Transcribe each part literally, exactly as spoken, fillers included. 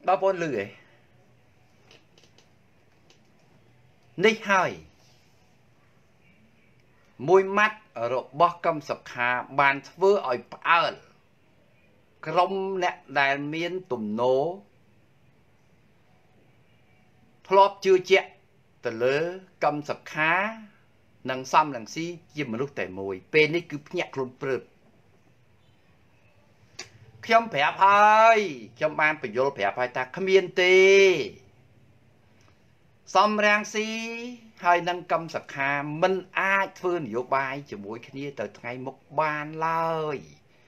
bao bốn lười nít hơi môi mắt ở độ bó cầm sọc hà bàn vơ ỏi ơn krong nè đài miên tùm nố plop chưa chẹ từ lỡ cầm sọc khá nâng xăm nâng si chìm mà lúc tẩy mùi bên ní cứ nhạc luôn bực khiêm phép hơi khiêm ban phải vô phép hơi ta khâm yên tê xăm rang si hơi nâng cầm sọc khá mình ai phương vô bài cho mỗi khi từ ngày một bàn lời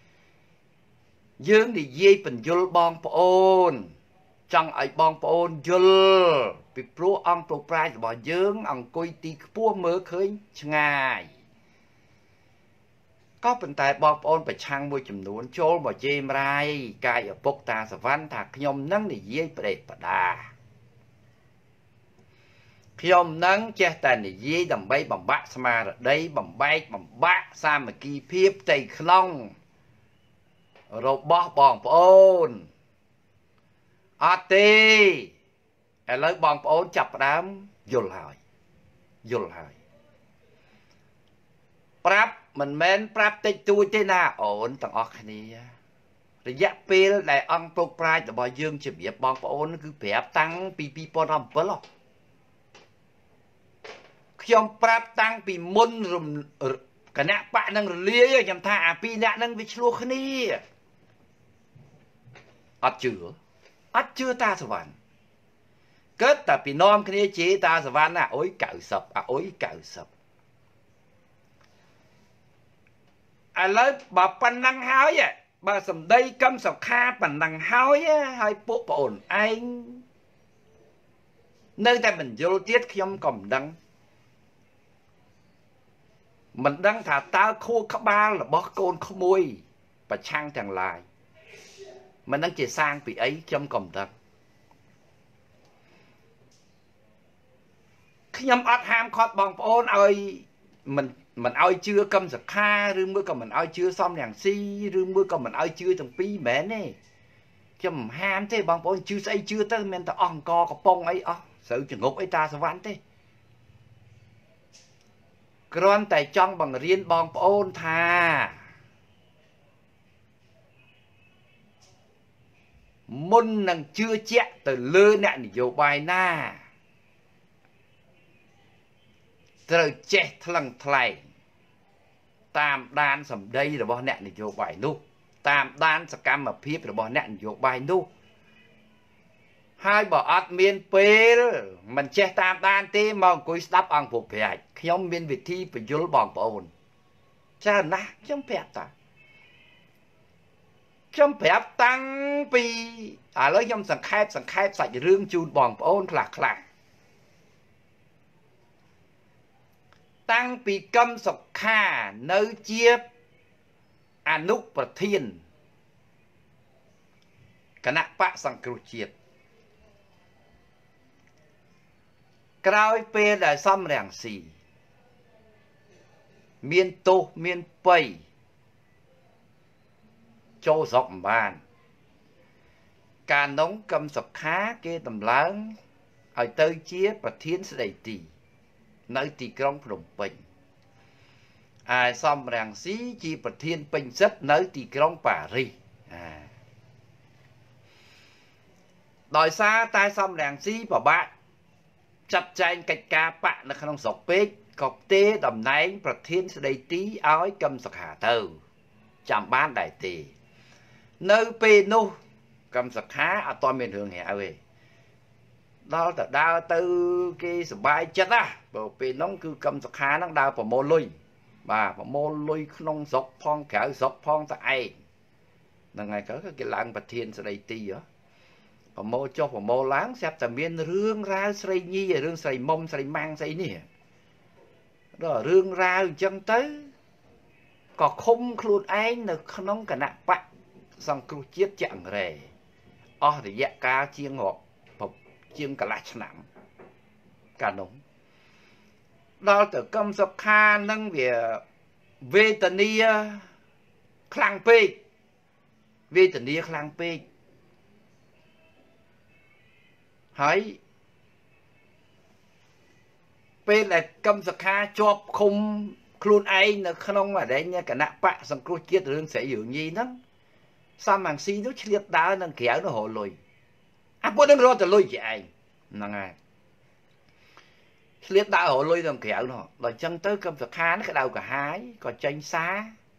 dương thì dây phần vô bong ôn trong ấy bong ôn vô bị pro ông pro prai bỏ dương ông coi tì pua mơ khơi ngày có phần tài bong ôn phải chăng môi chùm nuôn trôi bỏ chê mrai cài ở bốc ta sờ văn thạc nhom nâng thì dây phải để đà nhom nâng che tàn thì dây đầm bay bằng bát mà ở đây bằng bay bằng bát xa mà kỳ phiếp tay khlong rồi bỏ bong ôn à tê ở lấy bong ôn chập đám vô lại vô lại prap mình men prap tê chui tê na ổn tầng ọt này rồi dắt pê lại ăn pro prai để bỏ dương chỉ biết bong ôn cứ phép tăng pi pi po năm bớt lọ khi ông prap tăng pi môn rùm cả nạ bạn đang lia nhầm thả pi nạ đang bị chua khné ắt chưa ắt chưa ta sờ van kết ta pi nom khné chế ta sờ van à ối cạo sập à ối cạo sập à lấy bà pan năng háo vậy bà sầm đây câm sọc kha pan năng háo á hai bộ ổn anh nơi ta mình vô tiết khi ông cầm đăng mình đang thả ta khô các ba là bó côn không môi và trang chẳng lại mình đang chỉ sang vì ấy trong cầm đăng khi nhâm ớt ham khót bóng ôn ơi mình mình ơi chưa cầm giật kha rương mưa còn mình ơi chưa xong nhàng si rương mưa còn mình ơi chưa thằng pi mẹ nè chầm ham thế bóng ôn chưa xây chưa tới men ta on co có bông ấy ó sự chừng ngục ấy ta sao ván thế còn tại trong bằng riêng bong ôn thà môn năng chưa chạy từ lơ nạn vô bài na rồi chết thằng thầy tam đan sầm đây là bao nạn vô bài nu tam đan sầm cam mà phiếp là bao nạn vô bài nu hai bỏ ớt miên pê mình che tam đan tê mà cuối đắp ăn phục phèo khi ông miên vị thi phải vô bong ôn cha na trong phèo ta trong phèo tăng pi à lấy trong sằng khai sằng khai sạch rương chun bong ôn lạc lạc tăng pi câm sọc kha nơi chia anuk và thiên cả nạ bạ sằng cửu triệt Kroi pe là xăm ràng xì miên tô miên pây châu rộng bàn cả nóng cầm sọc khá kê tầm lớn ở tới chia và thiên sẽ đầy tỷ nơi tỷ krong phồng bình ai xăm ràng xí chi và thiên bình rất nơi tỷ krong Paris à đòi xa tai xăm ràng xí và bạn chặt chanh cách ca bạn là không sọc bếp cọc tê đầm nánh và thiên sẽ đầy tí áo cầm sọc hạ từ chạm bán đại tỷ nơi pê nô cầm sọc khá ở toàn miền hướng hẻ về đó là đau từ cái sự bài chất á bởi vì nó cứ cầm sọc khá nó đau vào mô lui và vào mô lui không sọc phong khảo sọc phong ta ai là ngày có cái lạng và thiên sẽ đầy tí đó và mô cho và mô láng xếp tầm miên rương ra xây nhi rương xây mông xây mang xây nè đó rương ra chân tới có không luôn anh là không cả nặng bạn xong cứ chết chẳng rề ó thì dạ ca chiên ngọt phục chiên cả lạch nặng cả nóng đó từ công sọc kha nâng về về tần nia khlang pê về tần nia khlang pê ហើយពេលដែលកម្មសខាជាប់ឃុំខ្លួនឯងនៅក្នុងអដែងគណៈបកសង្គ្រោះជាតិរឿងស្រីរឿងញីហ្នឹងសំអាំងស៊ីនោះឆ្លៀតដើរនឹងក្រៅនោះរលុយអាពួកនឹងរត់ទៅលុយជាឯងហ្នឹងហើយឆ្លៀតដើររលុយនឹងក្រៅនោះដល់អញ្ចឹងទៅកម្មសខានេះក្តៅកាហាយក៏ចេញសារ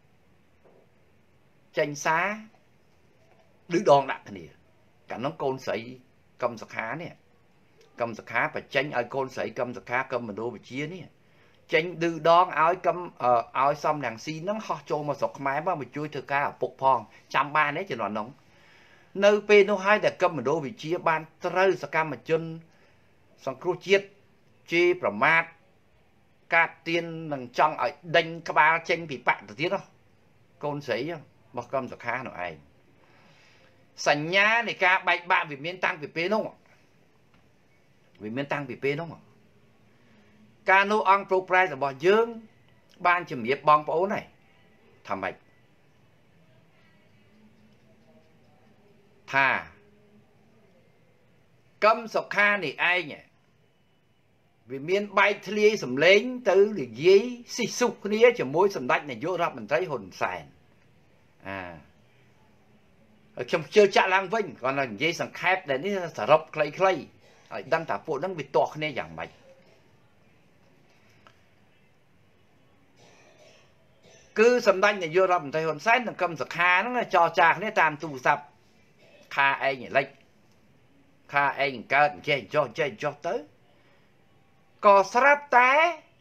ចេញសារឌឺដងដាក់គ្នាកាលនោះកូនស្រីកម្មសខានេះកម្មសខាបញ្ចេញឲ្យកូនស្រីកម្មសខាកម្មមនោវិជ្ជានេះចេញឌឺដងឲ្យកម្មឲ្យសំរងស៊ីហ្នឹងហោះចូលមកស្រុកខ្មែរមកជួយធ្វើការឪពុកផងចាំបានទេជំនាន់នោះនៅពេលនោះហើយដែលកម្មមនោវិជ្ជាបានត្រូវសកម្មជនសង្គ្រោះជាតិជេរប្រមាថកាត់ទៀននឹងចង់ឲ្យដេញក្បាលចេញពីបកទៅទៀតនោះកូនស្រីរបស់កម្មសខានោះឯងសញ្ញានៃការបែកបាក់វាមានតាំងពីពេលនោះវាមានតាំងពីពេលនោះការនោះអង្គប្រុសប្រែរបស់យើងបានជំរាបបងប្អូនហើយថាម៉េចថាកម្មសុខានេះឯងវាមានបែកធ្លាយសម្លេងទៅនិយាយស៊ីសុខគ្នាជាមួយសម្ដេចនាយករដ្ឋមន្ត្រីហ៊ុនសែនអាខ្ញុំជឿចាក់ឡើងវិញគាត់និយាយសង្ខេបដែលនេះសរុបខ្លីៗឲ្យដឹងថាពួកហ្នឹងវាទាស់គ្នាយ៉ាងម៉េចគឺសម្ដេចនាយករដ្ឋមន្ត្រីហ៊ុនសែននិងកម្មសខាហ្នឹងចរចាគ្នាតាមទូរស័ព្ទខាឯងលិចខាឯងកើតអញ្ចេះចុះអញ្ចេះចុះទៅក៏ស្រាប់តែ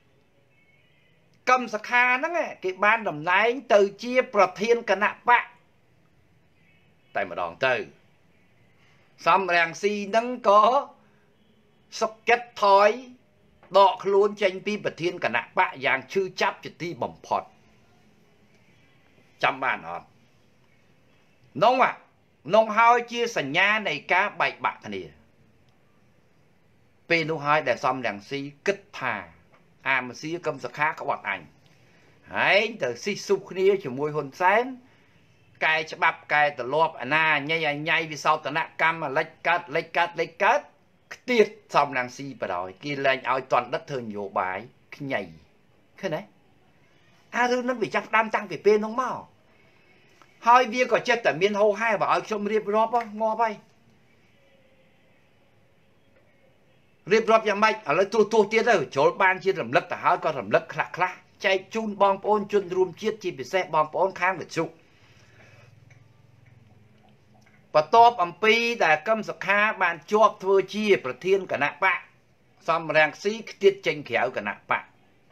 កម្មសខាហ្នឹងគេបានតំណែងទៅជាប្រធានគណៈបកតែម្ដងទៅសំរាំងស៊ីហ្នឹងក៏សុកចិត្តថយដកខ្លួនចេញពីប្រធានគណៈបកយ៉ាងឈឺចាប់ជាទីបំផុតចាំបានអត់នងអានងហើយជាសញ្ញានៃការបែកបាក់គ្នាពេលនោះហើយដែលសំរាំងស៊ីគិតថាអាមសៀកម្មសខាក្បត់អញហើយទៅស៊ីស៊ុបគ្នាជាមួយហ៊ុនសែនកែច្បាប់កែទលាប់អាណាញ៉ៃឲ្យញ៉ៃវិសោធនកម្មលិចកើតលិចកើតលិចកើតខ្ទៀតសំរាំងស៊ីបដ ாய் គេលែងឲ្យតន់ដិតធ្វើនយោបាយខ្ញីឃើញទេអារឿងហ្នឹងវាចាប់ដើមតាំងពីពេលនោះមកហើយវាក៏ចិត្តតែមានហោហែបើឲ្យខ្ញុំរៀបរាប់ងាប់ហើយរៀបរាប់យ៉ាងម៉េចឥឡូវទូទូទៀតទៅជ្រុលបានជារំលឹកទៅហើយក៏រំលឹកខ្លះខ្លះចែកជូនបងប្អូនជនរួមជាតិជាពិសេសបងប្អូនខាងវិទ្យុបន្ទាប់អំពីដែលកម្មសខាបានជាប់ធ្វើជាប្រធានគណៈបកសំរាំងស៊ីខ្ទៀតចេញក្រៅគណៈបក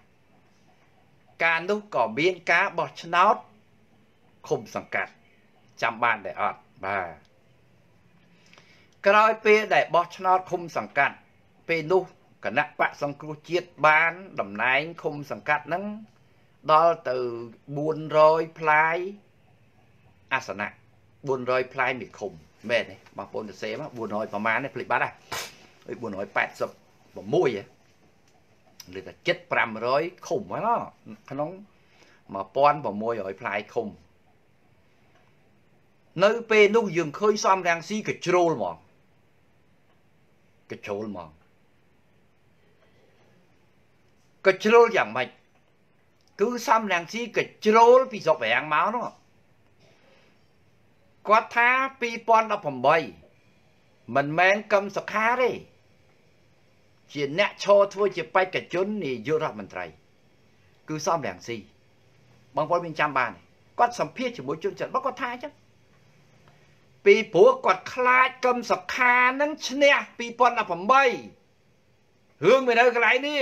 ការនោះក៏មានការបោះឆ្នោតឃុំសង្កាត់ចាំបានដែរអត់បាទក្រោយពេលដែលបោះឆ្នោតឃុំសង្កាត់ពេលនោះគណៈបកសង្គ្រោះជាតិបានតំណែងឃុំសង្កាត់ហ្នឹងដល់ទៅបួនរយផ្លាយអាសនៈបួនរយផ្លាយមួយឃុំមែនទេបងប្អូនទៅសេមកបួនរយប្រមាណនេះភ្លេចបាត់ហ่ะអីបួនរយប៉ែតសិប៦ហ៎លើតែជិតប្រាំរយឃុំហ្នឹងក្នុងmột nghìn sáu trămផ្លាយឃុំនៅពេលនោះយើងឃើញសំរាំងស៊ីកជ្រោលហ្មងកជ្រោលហ្មងកជ្រោលយ៉ាងម៉េចគឺសំរាំងស៊ីកជ្រោលពីស្រុកប្រាំងមកនោះគាត់ថាពីរពាន់ដប់ប្រាំបីមិនមែនកម្មសខាទេជាអ្នកឈរធ្វើជាបេក្ខជននាយករដ្ឋមន្ត្រីគឺសំរាំងស៊ីបងប្អូនមានចាំបានគាត់សម្ភាសជាមួយជនជាតិរបស់គាត់ថាអញ្ចឹងពីព្រោះគាត់ខ្លាចកម្មសខានឹងឈ្នះពីរពាន់ដប់ប្រាំបីរឿងវានៅកន្លែងនេះ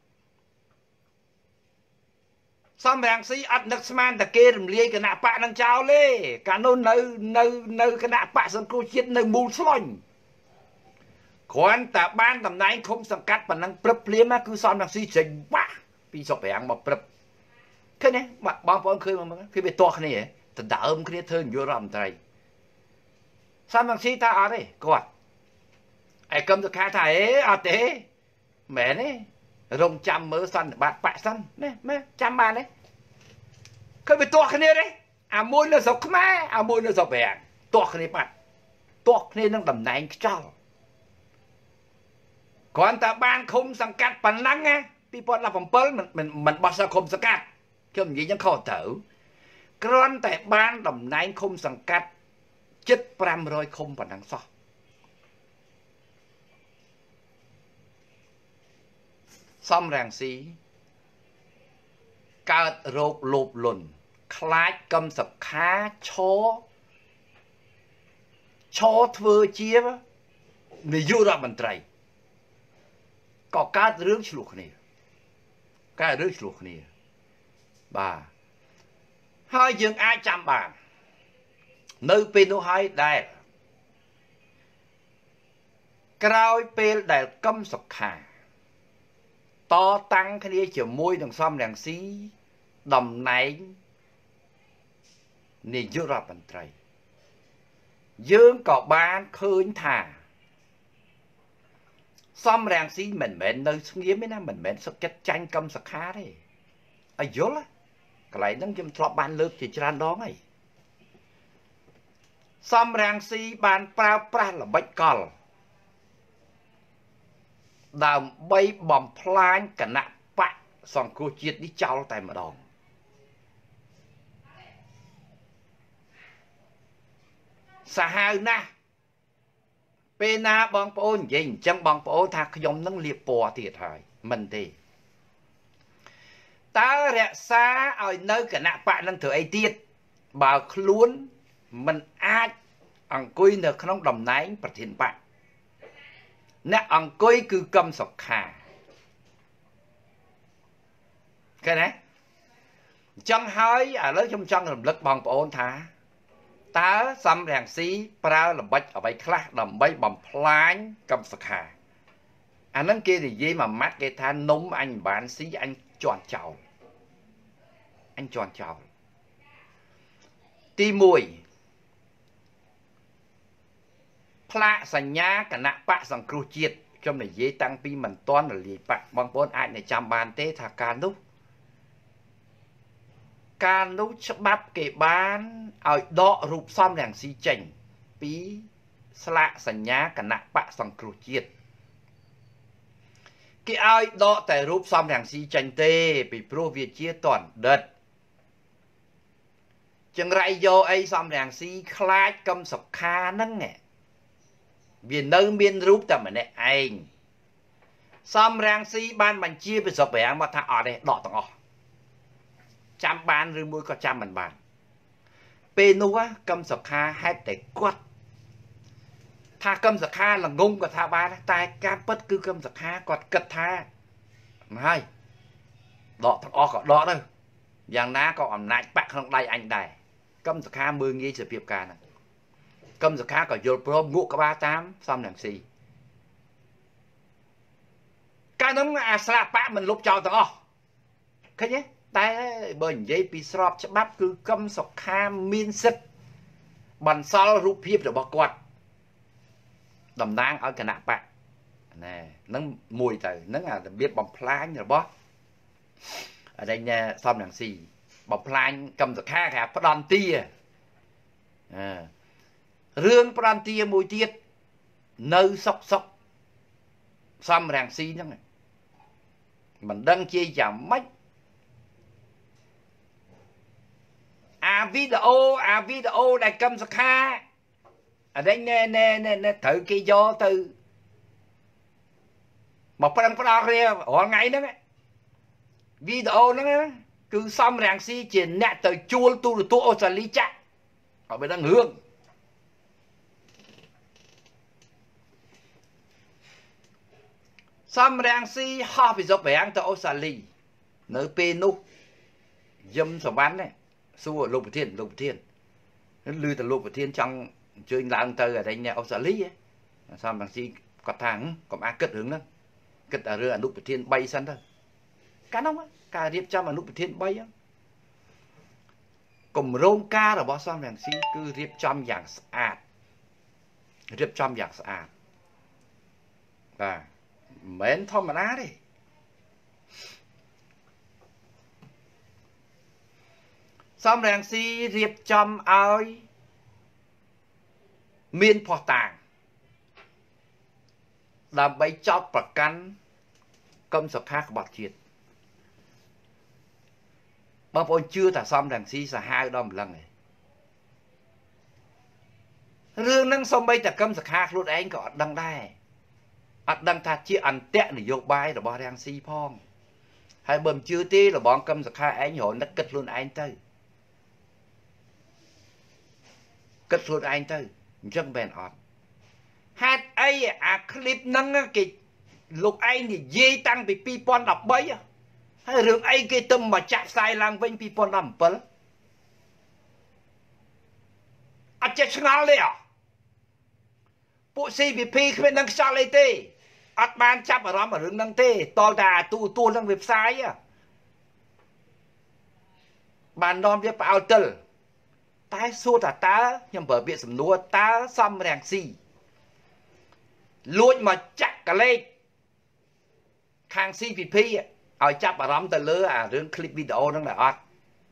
សំរាំងស៊ីអត់នឹកស្មានតែគេរំលាយគណៈបកនឹងចោលទេកាលនោះនៅនៅនៅគណៈបកសង្គ្រោះជាតិនៅមូលស្លាញ់គ្រាន់តែបានតំណែងឃុំសង្កាត់ប៉ុណ្ណឹងព្រឹបភ្លាមគឺសំរាំងស៊ីចេញបាក់ពីស្រុកប្រាំងមកព្រឹបឃើញទេបងប្អូនឃើញមកគឺវាទាស់គ្នាដណ្ដើមគ្នាធ្វើនាយករដ្ឋមន្ត្រីសំរាំងស៊ីថាអត់ទេគាត់ឯកម្មសខាថាអេអត់ទេមែនទេរងចាំមើលសន្និបាតបកសិនណាមើលចាំបានទេឃើញវាទាស់គ្នាទេអាមួយនៅស្រុកខ្មែរអាមួយនៅស្រុកប្រាំងទាស់គ្នាបាត់ទាស់គ្នានឹងតំណែងខ្ចោល còn ta ban khung sẵn cắt bằng năng á vì bọn là phòng bớt mình mình mình bắt sao khung sẵn cắt chứ mình nghĩ những khó thở còn tại ban đồng nãy khung sẵn cắt chất pram rồi không bằng năng so xong ràng xíកើតរោគលោភលន់ខ្លាចកម្មសខាឈរឈរធ្វើជានាយករដ្ឋមន្ត្រីក៏កើតរឿងឆ្លោះគ្នាកើតរឿងឆ្លោះគ្នាបាទហើយយើងអាចចាំបាននៅពេលនោះហើយដែលក្រោយពេលដែលកម្មសខាតតាំងគ្នាជាមួយនឹងសំរងស៊ីតំណែងនាយករដ្ឋមន្ត្រីយើងក៏បានឃើញថាសំរងស៊ីមិនមែននៅស្ងៀមទេណាមិនមែនសុខចិត្តចាញ់កម្មសខាទេឲ្យយល់កន្លែងហ្នឹងខ្ញុំធ្លាប់បានលើកជាច្រើនដងហើយសំរងស៊ីបានប្រើប្រាស់ល្បិចកលដើម្បីបំផ្លាញគណៈបកសង្គ្រោះជាតិនេះចោលតែម្ដងសាហាវណាស់ពេលណាបងប្អូននិយាយអញ្ចឹងបងប្អូនថាខ្ញុំនឹងលៀបពណ៌ទៀតហើយមិនទេតើរក្សាឲ្យនៅគណៈបកនឹងធ្វើអីទៀតបើខ្លួនមិនអាចអង្គុយនៅក្នុងតំណែងប្រធានបកអ្នកអង្គុយគឺកម្មសុខាឃើញទេអញ្ចឹងហើយឥឡូវខ្ញុំចង់រំលឹកបងប្អូនថាតើសំរងស៊ីប្រើល្បិចអ្វីខ្លះដើម្បីបំផ្លាញកម្មសុខាអាហ្នឹងគេនិយាយមួយម៉ាត់គេថានំអញមិនបានស៊ីអញជន់ចោលអញជន់ចោលទីមួយផ្លាកសញ្ញាគណៈបកសង្គ្រោះជាតិខ្ញុំនិយាយតាំងពីមិនទាន់រលាយបកបងប្អូនអាចនឹងចាំបានទេថាការនោះការនោះច្បាប់គេបានឲ្យដករូបសំរងស៊ីចេញពីស្លាកសញ្ញាគណៈបកសង្គ្រោះជាតិគេឲ្យដកតែរូបសំរងស៊ីចេញទេពីព្រោះវាជាតណ្ឌិតចង្រៃយកអីសំរងស៊ីខ្លាចកម្មសុខាហ្នឹងវានៅមានរូបតែម្នាក់ឯងសំរងស៊ីបានបញ្ជាពីស្រុកប្រាំងមកថាអត់ទេដកទាំងអស់ចាំបានឬមួយក៏ចាំមិនបានពេលនោះកម្មសុខាហេតុតែគាត់ថាកម្មសុខាល្ងងក៏ថាបានតែការពិតគឺកម្មសុខាគាត់គិតថាមិនហើយដកទាំងអស់ក៏ដកទៅយ៉ាងណាក៏អំណាចបាក់ក្នុងដៃអញដែរកម្មសុខាមើលងាយសភាពការហ្នឹងកម្មសុខាក៏យល់ព្រមងក់ក្បាលតាមសំរងស៊ីកាលនោះអាស្លាកបកមិនលុបចោលទាំងអស់ឃើញទេតែបើនិយាយពីស្របច្បាប់គឺកម្មសុខាមានសិទ្ធិបន្សល់រូបភាពរបស់គាត់តំណាងឲ្យគណៈបកណែហ្នឹងមួយទៅហ្នឹងអារបៀបបំផ្លាញរបស់អរិញសំរងស៊ីបំផ្លាញកម្មសុខាគេផ្ដន់ទាអឺរឿងផ្ដន់ទាមួយទៀតនៅសុកសុកសំរងស៊ីហ្នឹងមិនដឹងជាយ៉ាងម៉េចអាវីដេអូអាវីដេអូដែលកម្មសុខាអរិញណែណែណែត្រូវគេយកទៅមកប្រឹងផ្ដោតគ្នារាល់ថ្ងៃហ្នឹងវីដេអូហ្នឹងគឺសំរងស៊ីជាអ្នកទៅជួលទូរទស្សន៍អូស្ត្រាលីចាក់ឲ្យមិនដឹងរឿងសំរងស៊ីហោះពីស្រុកប្រាំងទៅអូស្ត្រាលីនៅពេលនោះយឹមសវណ្ណណាសួរលោកប្រធានលោកប្រធានឮតែលោកប្រធានចង់អញ្ជើញឡើងទៅអរិញអូស្ត្រាលីសំរងស៊ីគាត់ថាកុំអាគិតរឿងហ្នឹងគិតតែរឿងអនុប្រធានបីសិនទៅកាលនោះការរៀបចំអនុប្រធានបីគម្រោងការរបស់សំរងស៊ីគឺរៀបចំយ៉ាងស្អាតរៀបចំយ៉ាងស្អាតបាទមិនធម្មតាទេសំរងស៊ីរៀបចំឲ្យមានផុសតាងដើម្បីចោទប្រកាន់កឹមសុខាក្បត់ជាតិបងប្អូនជឿថាសំរងស៊ីសាហាវដល់ម្លឹងឯងរឿងហ្នឹងសូម្បីតែកឹមសុខាខ្លួនឯងក៏អត់ដឹងដែរអត់ដឹងថាជាអន្តៈនយោបាយរបស់រាំងស៊ីផងហើយបើមិនជឿទេរបងកឹមសុខាឯងរហូតនឹកគិតខ្លួនឯងទៅគិតខ្លួនឯងទៅអញ្ចឹងបែនអត់ហេតុអីអាคลิปហ្នឹងគេលោកឯងនិយាយតាំងពីពីរពាន់ដប់បីហើយរឿងអីគេទៅមកចាក់ផ្សាយឡើងវិញពីរពាន់ដប់bảyអត់ចេះឆ្ងល់ទេអពួក ซี พี พี គ្មាននឹងខ្យល់អីទេអត់បានចាប់អារម្មណ៍រឿងហ្នឹងទេតលតែអាទូទួលហ្នឹងវាផ្សាយបាននាំវាផ្អើលទិលតែសួរថាតើខ្ញុំប្រើពាក្យសំណួរតើសំរងស៊ីលួចមកចាក់កលេសខាង ซี พี พี ឲ្យចាប់អារម្មណ៍ទៅលើអារឿងคลิปវីដេអូហ្នឹងដែរអត់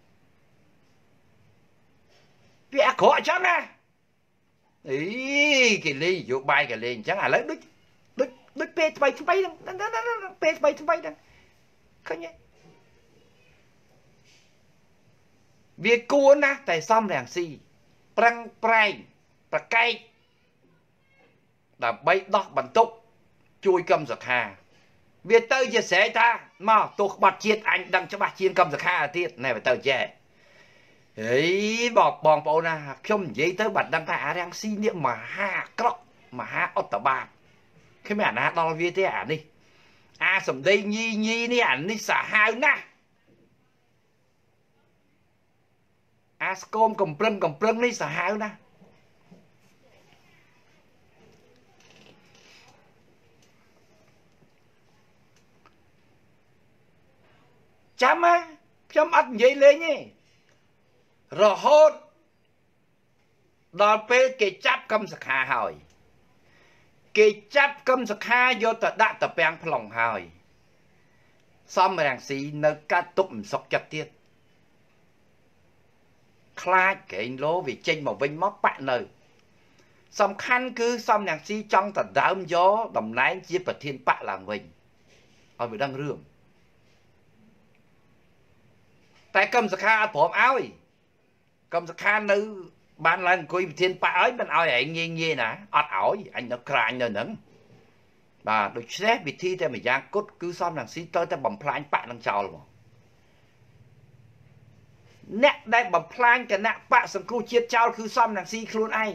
វាអាក្រក់អញ្ចឹងណាអីគេលេងយោបាយគេលេងអញ្ចឹងឥឡូវដូចដូចដូចពេលថ្មីថ្មីហ្នឹងពេលថ្មីថ្មីហ្នឹងឃើញទេវាគួរណាស់តែសំរងស៊ីប្រឹងប្រែងប្រកែកដើម្បីដោះបន្ទុកជួយកឹមសុខាវាទៅជាស្រែកថាមកទោះក្បត់ជាតិអញដឹងច្បាស់ជាងកឹមសុខាទៀតណែបើទៅចេះហេបងបងប្អូនណាខ្ញុំនិយាយទៅបាត់ដឹងថាអារាំងស៊ីនេះមហាក្រក់មហាអត្តបាតគ្មានអាណាដល់វាទេអានេះអាសំដីញីញីនេះអានេះសាហាវណាស់អាស្គមកំប្រឹងកំប្រឹងនេះសាហាវណាស់ចាំណាខ្ញុំអត់និយាយលេងទេរហូតដល់ពេលគេចាប់កឹមសុខាហើយគេចាប់កឹមសុខាយកទៅដាក់តាពាំងប្លង់ហើយសំរងស៊ីនៅកាត់ទុកមិនសុខចិត្តទៀតខ្លាចកេងលោវាចេញមកវិញមកបាក់នៅសំខាន់គឺសំរងស៊ីចង់តដើមយកតំណែងជាប្រធានបកឡើងវិញឲ្យវាដឹងរឿងតែកឹមសុខាអត់ព្រមឲ្យកឹមសុខានៅបានឡើងអង្គុយប្រធានបកឲ្យមិនឲ្យឯងងាយងាយណាអត់ឲ្យអញនៅក្រាញនៅហ្នឹងបាទដូច្នេះវិធីតែម្យ៉ាងគត់គឺសំរងស៊ីទៅតែបំផ្លាញបកនឹងចោលមកអ្នកដែលបំផ្លាញគណៈបកសង្គ្រោះជាតិចោលគឺសំរងស៊ីខ្លួនឯង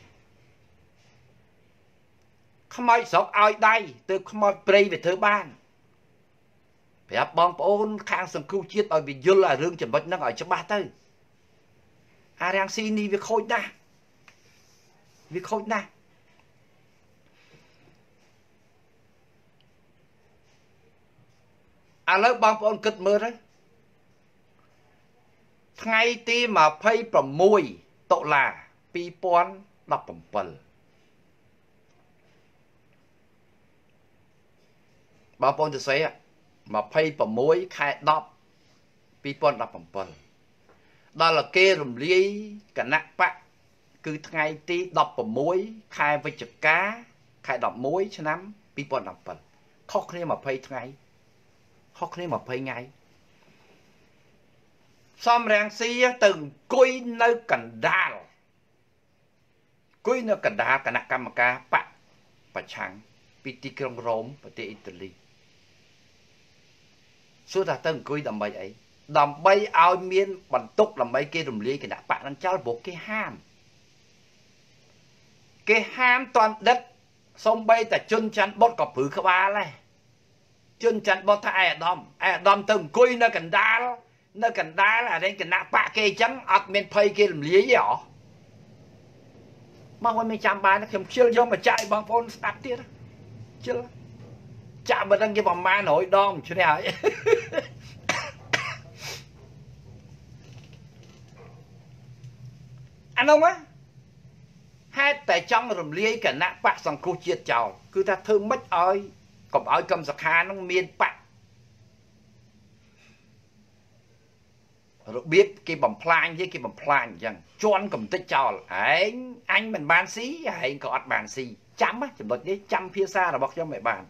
ខ្មោចស្រុកឲ្យដៃទៅខ្មោចព្រៃវាធ្វើបានប្រាប់បងប្អូនខាងសង្គ្រោះជាតិឲ្យវាយល់អារឿងចំណុចហ្នឹងឲ្យច្បាស់ទៅអារាំងស៊ីនេះវាខូចណាស់វាខូចណាស់ឥឡូវបងប្អូនគិតមើលទៅថ្ងៃទីยี่สิบหกតុលាពីរពាន់ដប់bảyបងប្អូនទៅស្អីยี่สิบหกខែដប់ពីរពាន់ដប់bảyដល់គេរំលាយគណៈបកគឺថ្ងៃទីដប់៦ខែវិច្ឆិកាខែដប់មួយឆ្នាំពីរពាន់ដប់bảyខុសគ្នាยี่สิบថ្ងៃខុសគ្នាยี่สิบថ្ងៃសំរងស៊ីទៅអង្គុយនៅកណ្ដាលអង្គុយនៅកណ្ដាលគណៈកម្មការបកប្រឆាំងពីទីក្រុងរ៉ូមប្រទេសអ៊ីតាលីសួរថាទៅអង្គុយដើម្បីអីដើម្បីឲ្យមានបន្ទុកដើម្បីគេរំលាយគណៈបកនឹងចោលព្រោះគេហាមគេហាមតន់ដិតសំបីតែជន់ច័ន្ទបុតក៏ព្រឺក្បាលដែរជន់ច័ន្ទបុតថាឯអាដាមឯអាដាមទៅអង្គុយនៅកណ្ដាលនៅកណ្ដាលអារែងគណៈបកគេអញ្ចឹងអត់មានភ័យគេរំលាយទេហ៎មកមិនមានចាំបានខ្ញុំជិលយកមកចាក់ឲ្យបងប្អូនស្ដាប់ទៀតជិលចាក់មិនដឹងគេប្រមាណរយដងឈ្នះហើយអានោះហ៎ហេតុតែចង់រំលាយគណៈបកសង្គ្រោះជាតិចោលគឺថាធ្វើម៉េចឲ្យកុំឲ្យកឹមសុខានឹងមានបករបៀបគេបំផ្លាញទេគេបំផ្លាញអញ្ចឹងជន់កំតិចចោលឯងអញមិនបានស៊ីឯងក៏អត់បានស៊ី chăm á chấm đột đấy chăm phía xa là bọc cho mẹ bạn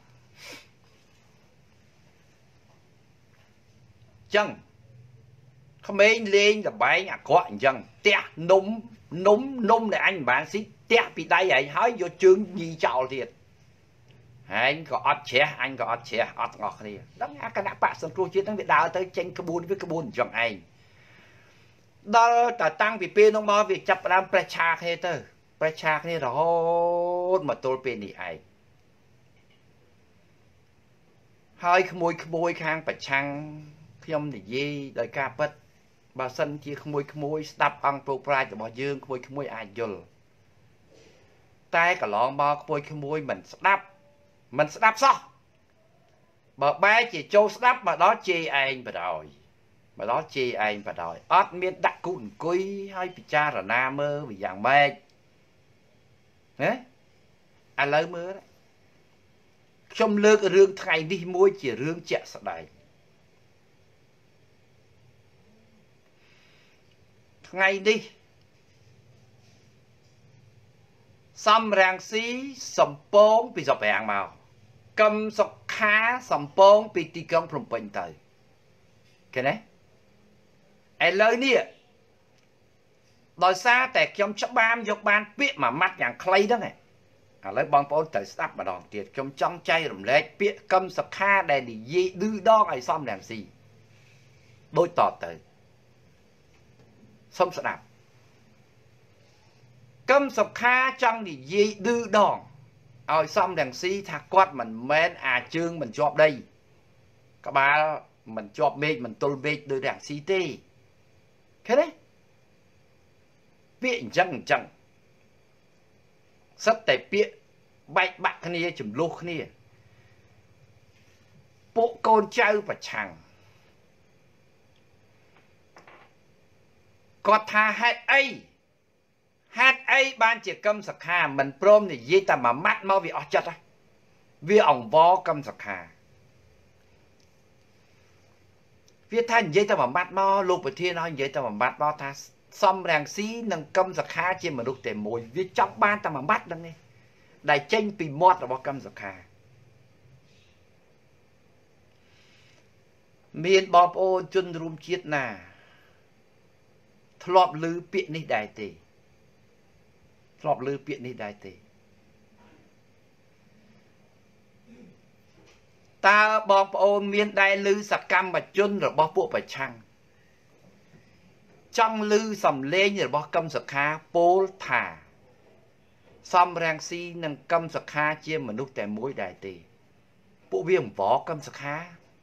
chân không mấy lên là bay à có anh chân tè núng núng núng để anh bạn xí tè bị tay vậy hỏi vô chương gì chào thiệt anh có ọt trẻ anh có ọt trẻ ọt ngọt đi đó nghe cái nắp bạc sân cua chiến thắng Việt Đào tới tranh cái buôn với cái buôn chọn anh đó ta tăng vì pin ông bao việc chập đam precha thế thôi precha thế rồi mà tôi pin đi ai hơi khmôi khmôi khang phải chăng khiêm thì gì đời ca bất bà sân chia khmôi khmôi đập ăn pro prai của bà dương khmôi khmôi ai dul tay cả lon bao khmôi khmôi mình đập mình đập sao bà ba chỉ châu đập mà đó chi anh và rồi mà đó chi anh và rồi ớt miên đặt cụn cùi hay bị cha là na mơ vì dạng mê đấy anh lấy mơ đấy trong lơ cái rương thay đi môi chỉ rương chẹ sợ đầy ngày đi xăm ràng xí sầm bông bị dọc vàng màu cầm sọc khá sầm bông bị tì công from bệnh tới cái này ai lời nè đòi xaแต่ខ្ញុំច្បាមយកបានពាក្យមួយម៉ាត់យ៉ាងខ្លីហ្នឹងឥឡូវបងប្អូនត្រូវស្ដាប់ម្ដងទៀតខ្ញុំចង់ចែករំលែកពាក្យកឹមសុខាដែលនិយាយឌឺដងឲ្យសំរងស៊ីដូចតទៅសូមស្ដាប់កឹមសុខាចង់និយាយឌឺដងឲ្យសំរងស៊ីថាគាត់មិនមែនអាជើងមិនជាប់ដីក្បាលមិនជាប់មេឃមិនទល់មេឃដូចរងស៊ីទេឃើញទេពាក្យអញ្ចឹងអញ្ចឹងសិតតែពាក្យបែកបាក់គ្នាចំលោះគ្នាពួកកូនចៅប្រឆាំងគាត់ថាហេតុអីហេតុអីបានជាកឹមសុខាមិនព្រមនិយាយតែមួយម៉ាត់មកវាអស់ចិត្តវាអង្វរកឹមសុខាវាថានិយាយតែមួយម៉ាត់មកលោកប្រធានឲ្យនិយាយតែមួយម៉ាត់មកថាសំរងស៊ីនិងកឹមសុខាជាមនុស្សតែមួយវាចង់បានតែមួយម៉ាត់ហ្នឹងឯងដែលចេញពីមាត់របស់កឹមសុខាមានបងប្អូនជនរួមជាតិណាធ្លាប់ឮពាក្យនេះដែរទេធ្លាប់ឮពាក្យនេះដែរទេតើបងប្អូនមានដែរឮសកម្មជនរបស់ពួកប្រឆាំងចង់ឮសំឡេងរបស់កឹមសុខាពោលថាសំរងស៊ីនិងកឹមសុខាជាមនុស្សតែមួយដែរទេពួកវាអង្វរកឹមសុខា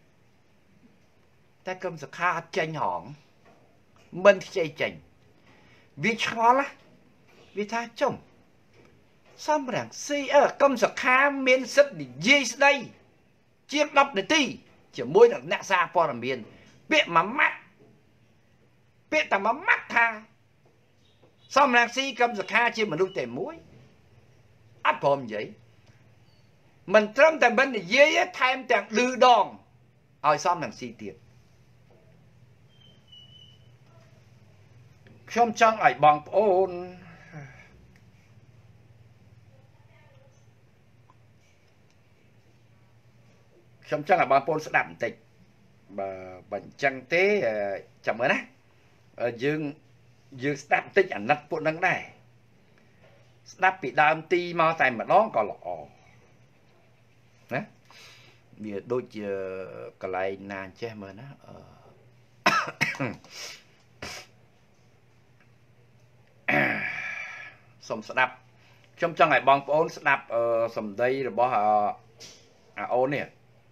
តែកឹមសុខាអត់ចេញហងមិនខ្ចីចេញវាឆ្ងល់វាថាចុំសំរងស៊ីអើកឹមសុខាមានសិទ្ធិនិយាយស្ដីជាងដប់នាទីជាមួយនឹងអ្នកសារព័ត៌មានពាក្យមួយម៉ាត់ពាក្យតែមួយម៉ាត់ថាសំរងស៊ីកឹមសុខាជាមនុស្សតែមួយអត់ព្រមនិយាយមិនត្រឹមតែមិននិយាយថែមទាំងឌឺដងឲ្យសំរងស៊ីទៀតខ្ញុំចង់ឲ្យបងប្អូនខ្ញុំចង់ឲ្យបងប្អូនស្ដាប់បន្តិចបើបើអញ្ចឹងទេចាំមើលណាយើងយើងស្ដាប់បន្តិចអាណិតពួកនឹងដែរស្ដាប់ពីដើមទីមកតែម្ដងក៏ល្អណាវាដូចជាកន្លែងណាចេះមើលណាអឺសូមស្ដាប់ខ្ញុំចង់ឲ្យបងប្អូនស្ដាប់សម្ដីរបស់អាអូននេះ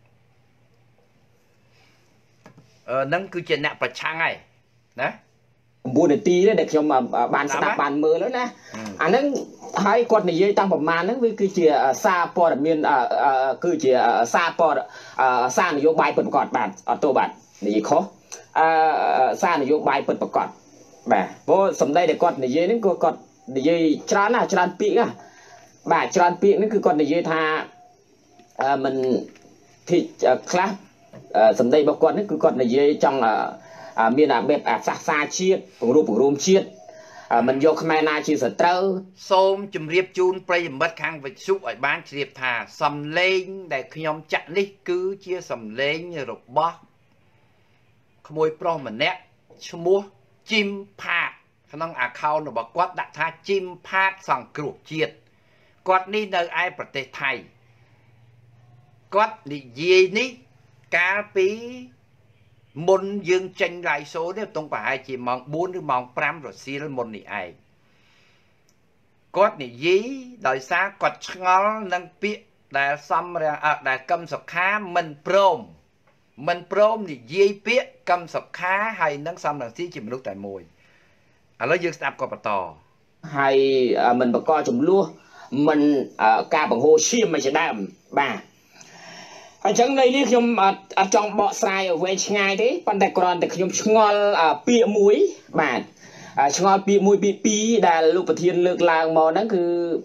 អឺនឹងគឺជាអ្នកប្រឆាំងហើយណា 9នាទីដែលខ្ញុំបានស្ដាប់បានមើលហើយណាអាហ្នឹងហើយគាត់និយាយតាំងប្រមាណហ្នឹងវាគឺជាសារព័ត៌មានគឺជាសារព័ត៌សារនយោបាយពិតប្រាកដបាទអត់ទោះបាទនិយាយខុសអឺសារនយោបាយពិតប្រាកដបាទព្រោះសម្ដីដែលគាត់និយាយហ្នឹងគឺគាត់និយាយច្រើនណាស់ច្រើនពាក្យណាបាទច្រើនពាក្យហ្នឹងគឺគាត់និយាយថាមិនទីខ្លះសម្ដីរបស់គាត់ហ្នឹងគឺគាត់និយាយចង់មានអាបែបអាសាសសាជាតិពង្រួមពង្រួមជាតិ mình vô khmer na chia sẻ trâu xôm chùm riệp chun prey mất khang vật sụp ở bán riệp thà sầm lên để khi nhóm chặn đi cứ chia sầm lên như rồi bóขโมยปลอมเหมือนเนี้ยชั่วโมงจิมพาดขนมอาคาวหนูบอกกอดดักท่าจิมพาดสั่งกรุบเจียดกอดนี่ในไอประเทศไทยกอดนี่ยีนี่กาปีมนยืงจังไรโซ่เนี่ยตรงไปchỉมองbốnหรือมองปรามรถซีแล้วมนนี่ไอกอดนี่ยีโดยซากอดชงอลนังเปียแต่ซ้ำเรื่องอ่ะแต่กำสค้ามันโปร่งมันโปร่งนี่ยีเปียกำสค้าให้นังซ้ำหลังซีจิมลูกแต่มวยอ่ะแล้วยืงสนับกบต่อให้มันประกอบจุ่มลู่มันกาบังโฮชิมมันจะได้บ้าอันจังในนี้ขยมอัดจองเบาะทรายเวชง่ายดิปันแต่กรอนแต่ขยมชงอลปีมุ้ยบาดชงอลปีมุ้ยปีปีได้ลูกประเทียนเลือกลางมอนั่นคื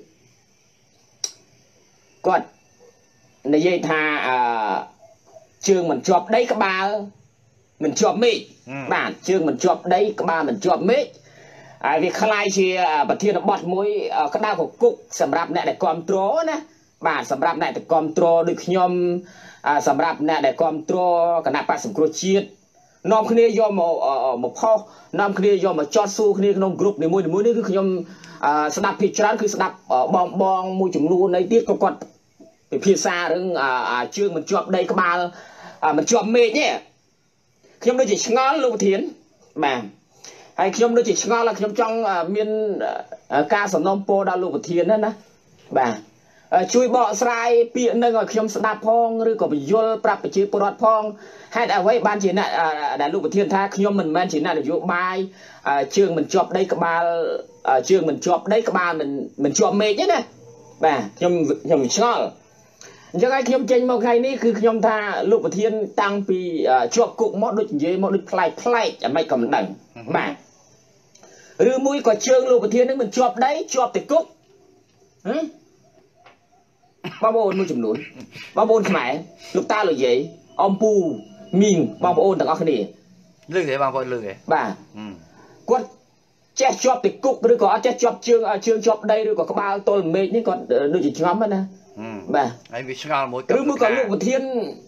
อกดในยัยธาchương mình chọp đấy các ba mình chọp mít bạn chương mình chọp đấy các ba mình chọp mít việc khai chi bật thiên nó bọt mũi cái đau của cục sầm rạp này để control nè bạn sầm rạp này để control được nhom sầm rạp này để control cái nạp sầm cua chiết nom kia do một một kho nom kia do một cho su kia nom group này mũi mũi này cứ nhom sập phi trán cứ sập bong bong mũi chủng luôn này tiết có con bị phía xa đứng chương mình chọp đây các ba mình chọp mệt nhé khi ông nói chỉ ngon luôn thiến mà hay khi ông nói chỉ ngon là khi ông trong miền ca sầm nông po đào luôn thiến đó nè bà chui bọ sai bịa nơi ngồi khi ông đạp phong rồi còn bị vô prap bị chơi prot phong hay đã vậy ban chỉ là đã luôn thiến tha khi ông mình ban chỉ là vô bài chương mình chọp đây các ba chương mình chọp đây các ba mình mình chọp mệt nhé nè bà nhom nhom ngon cho cái nhom tranh một ngày níคือnhom tha ลูกประเทียนตั้งปีชอบกุกมอดដូចនិយាយមកដូចផ្លែផ្លែចាំមិនកំដឹងបាទឬមួយក៏ជើងលោកប្រធាននឹងមិនជាប់ដីជាប់តែគុកហ៎បងប្អូនមួយចំនួនបងប្អូនខ្មែរលោកតាលោកយាយអំពូមីងបងប្អូនទាំងអស់គ្នាលឺទេបងប្អូនលឺទេបាទគាត់ចេះជាប់តែគុកឬក៏អត់ចេះជាប់ជើងជើងជាប់ដីឬក៏ក្បាលទល់មេឃនេះគាត់ដូចជាឆ្ងំណាបាទហើយវាឆ្ងល់មួយឬមួយក៏លោកប្រធាន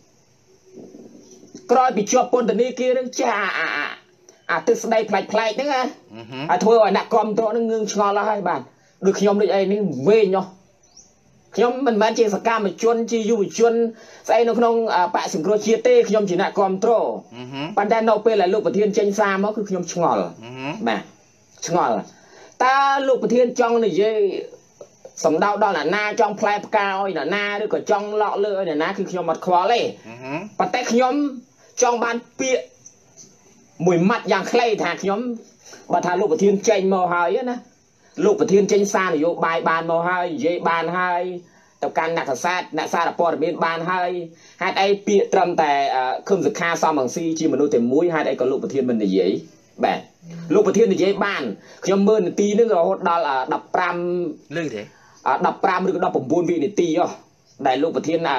ក្រោយពីជាប់ពន្ធនាគារនឹងចាអាអាទិស្ដីផ្លែកផ្លែកហ្នឹងណាហើយធ្វើឲ្យអ្នកគ្រប់គ្រងនឹងងឿងឆ្ងល់ហើយបាទដូចខ្ញុំដូចអីនេះវែងណោះខ្ញុំមិនមែនជាសកម្មជនជាយុវជនស្អីនៅក្នុងបកសង្គ្រោះជាតិទេខ្ញុំជាអ្នកគ្រប់គ្រងប៉ុន្តែនៅពេលដែលលោកប្រធានចេញសារមកគឺខ្ញុំឆ្ងល់បាទឆ្ងល់តើលោកប្រធានចង់និយាយសំដៅដល់អ្នកណាចង់ផ្លែផ្កាឲ្យអ្នកណាឬក៏ចង់លក់លើឲ្យអ្នកណាគឺខ្ញុំអត់ខ្វល់ទេប៉ុន្តែខ្ញុំចង់បានពាក្យមួយម៉ាត់យ៉ាងខ្លីថាខ្ញុំបើថាលោកប្រធានចេញមកហើយណាលោកប្រធានចេញសារនយោបាយបានមកហើយនិយាយបានហើយទៅកាន់អ្នកសាស្ត្រអ្នកសារព័ត៌មានបានហើយហេតុអីពាក្យត្រឹមតែខឹមសុខាសំរងស៊ីជាមនុស្សតែមួយហេតុអីក៏លោកប្រធានមិននិយាយបាទលោកប្រធាននិយាយបានខ្ញុំមើលនាទីនឹងរហូតដល់ដប់ប្រាំលឺទេដប់ប្រាំឬក៏ដប់ប្រាំបួនវិនាទីហ៎ដែលលោកប្រធាន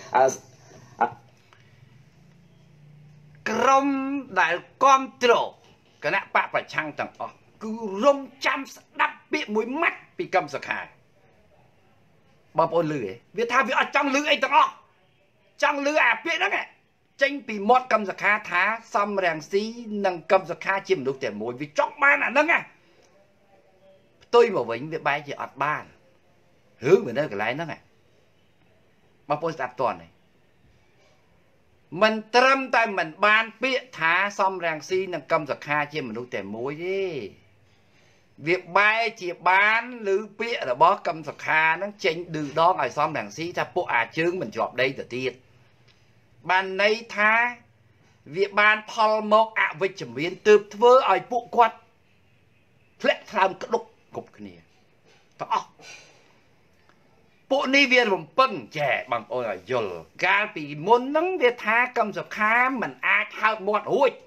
ក្រុមដែលគាំទ្រគណៈបកប្រឆាំងទាំងអស់គឺរងចាំស្ដាប់ពាក្យមួយម៉ាត់ពីកឹមសុខាបងប្អូនលឺទេវាថាវាអត់ចង់លឺអីទាំងអស់ចង់លឺអាពាក្យហ្នឹងចេញពីមាត់កឹមសុខាថាសំរាំងស៊ីនិងកឹមសុខាជាមនុស្សតែមួយវាចង់បានអាហ្នឹងផ្ទុយមកវិញវាបែរជាអត់បានរឿងវានៅកន្លែងហ្នឹងបងប្អូនស្ដាប់តន់ទេមិនត្រឹមតែមិនបានពាក្យថាសំរាំងស៊ីនិងកឹមសុខាជាមនុស្សតែមួយទេវាបែរជាបានឬពាក្យរបស់កឹមសុខាហ្នឹងចេញឌឺដងឲ្យសំរាំងស៊ីថាពួកអាជើងមិនជាប់ដីទៅទៀតបានន័យថាវាបានផលមកអវិជ្ជមានទើបធ្វើឲ្យពួកគាត់ធ្លាក់ថ្លើមក្តុកគ្រប់គ្នាទាំងអស់ពួកនេះវារំពឹងចែបងប្អូនឲ្យយល់កាលពីមុនហ្នឹងវាថាកឹមសុខាមិនអាចហៅមាត់រួច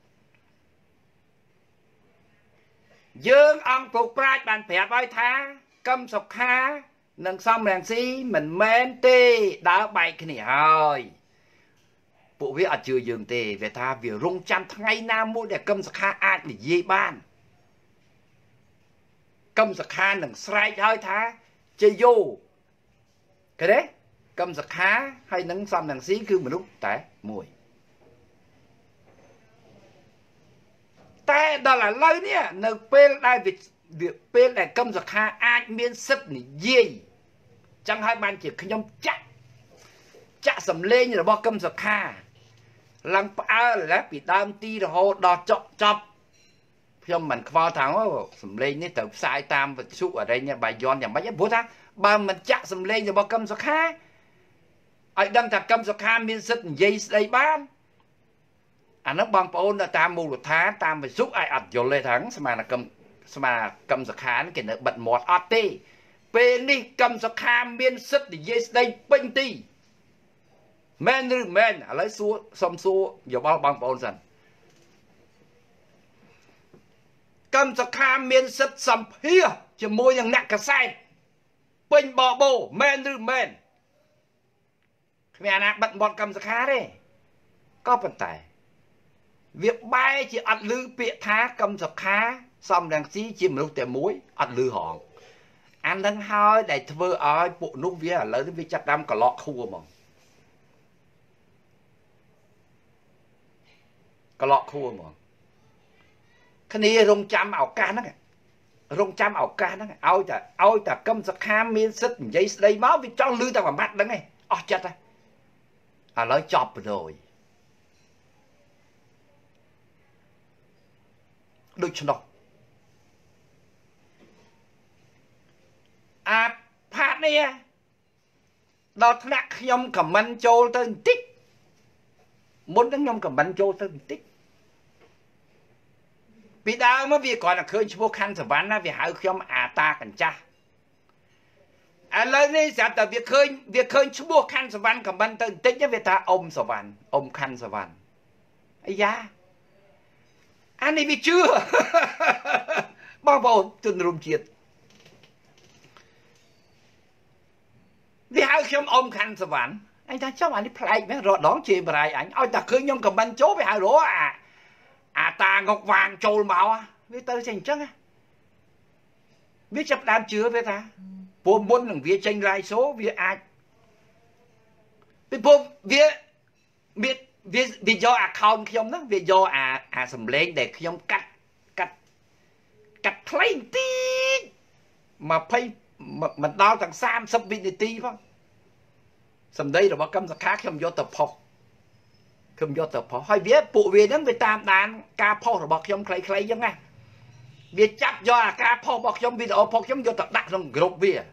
យើងអង្គពុកប្រាជ្ញបានប្រាប់ឲ្យថាកឹមសុខានិងសំរាំងស៊ីមិនមែនទេដើរបែកគ្នាហើយពួកវាអត់ជឿយើងទេវាថាវារងចាំថ្ងៃណាមួយដែលកឹមសុខាអាចនិយាយបាន cầm sạc khá nâng sài hơi thá chơi vô cái đấy cầm sạc khá hay nâng xăm nâng xí cứ một lúc té mùiแต่đó là lời nè nơi bên đại việt việc bên đại cầm sạc khá ai miên sức này gì chẳng hai bạn chỉ khi nhóm chắc chắc sầm lên như là bao cầm sạc khá lăng pa là bị đam ti rồi hồ đỏ chọc chọc trong mình vào thằng sầm lên ní tập sai tam và số ở đây nha bài giòn nhà mấy bố ta ba mình chắc sầm lên rồi bao cầm sạc khá ai đang thật cầm sạc khá miên sức dây đây bán anh nó bằng ôn là tam mù thá tam phải giúp ai ặt vô lên thắng mà là cầm mà cầm sạc khá nó kể nó bật một ọt tê bên đi cầm sạc khá miên sức thì dây đây bên ti men rư men lấy xua xong xua giờ bao bằng ôn dần cầm sạc khá miên sức xăm hia chỉ môi yang nặng cả sai bên bò bồ men rư men mẹ nè bật một cầm sạc khá đấy có phần tài việc bay chỉ ăn lư bịa thá cầm sạc khá xong đằng xí chỉ một lúc muối ăn lư hòn anh đang hỏi để thưa ở bộ nút vía lấy đến vi chặt đam cả lọ khu mà cả lọ khu mà cái này rong chăm ảo can đó rong chăm ảo can đó ao ta ao ta cầm sạc khá miên sức giấy đây máu vì cho lư ta vào mặt đó này ó chết à à lấy chọc rồiដូចឆ្នោតអាផាតនេះដល់ថ្នាក់ខ្ញុំខមមិនចូលទៅបន្តិចមុនហ្នឹងខ្ញុំខមមិនចូលទៅបន្តិចពីដើមមកវាគ្រាន់តែឃើញឈ្មោះខណ្ឌសវណ្ណណាវាហៅខ្ញុំអាតាកញ្ចាស់ឥឡូវនេះស្រាប់តែវាឃើញវាឃើញឈ្មោះខណ្ឌសវណ្ណខមមិនទៅបន្តិចវាថាអ៊ំសវណ្ណអ៊ំខណ្ឌសវណ្ណអាយ៉ាanh ấy bị chưa bao bầu từng rùm chiết vì hai khi ông khăn sờ ván anh ta cho anh đi play mấy rồi đón chìm bài ảnh ôi ta khơi nhông cầm bánh chố với hai rổ à à ta ngọc vàng trồi màu à với tơ chành trắng à biết chấp đam chưa với ta buồn buồn thằng vía tranh lại số vía ai biết buồn vía biết vì vì do account khi ông đó vì do à à sầm lên để khi ông cắt cắt cắt play tí mà play mà mình đo thằng sam sub vinity không sầm đây là bao cấm khác không do tập học không do tập học hay biết bộ về đến về tam đàn ca phô rồi bọc trong clay clay giống ngay việc chấp do là ca phô bọc trong video phô trong do tập đặt trong group về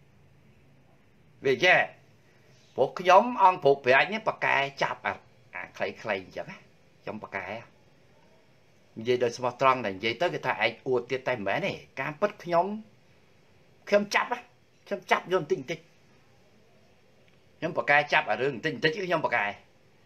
về chứ bộ nhóm ông phục về anh ấy bạc cài chập à à clay clay chẳng á trong bạc cài vậy đời smart trăng này vậy tới cái thằng anh uột tiệt tay mẹ này cam bất nhóm không chập á không chập vô tinh tích nhóm bạc cài chập ở rừng tinh tích chứ nhóm bạc cài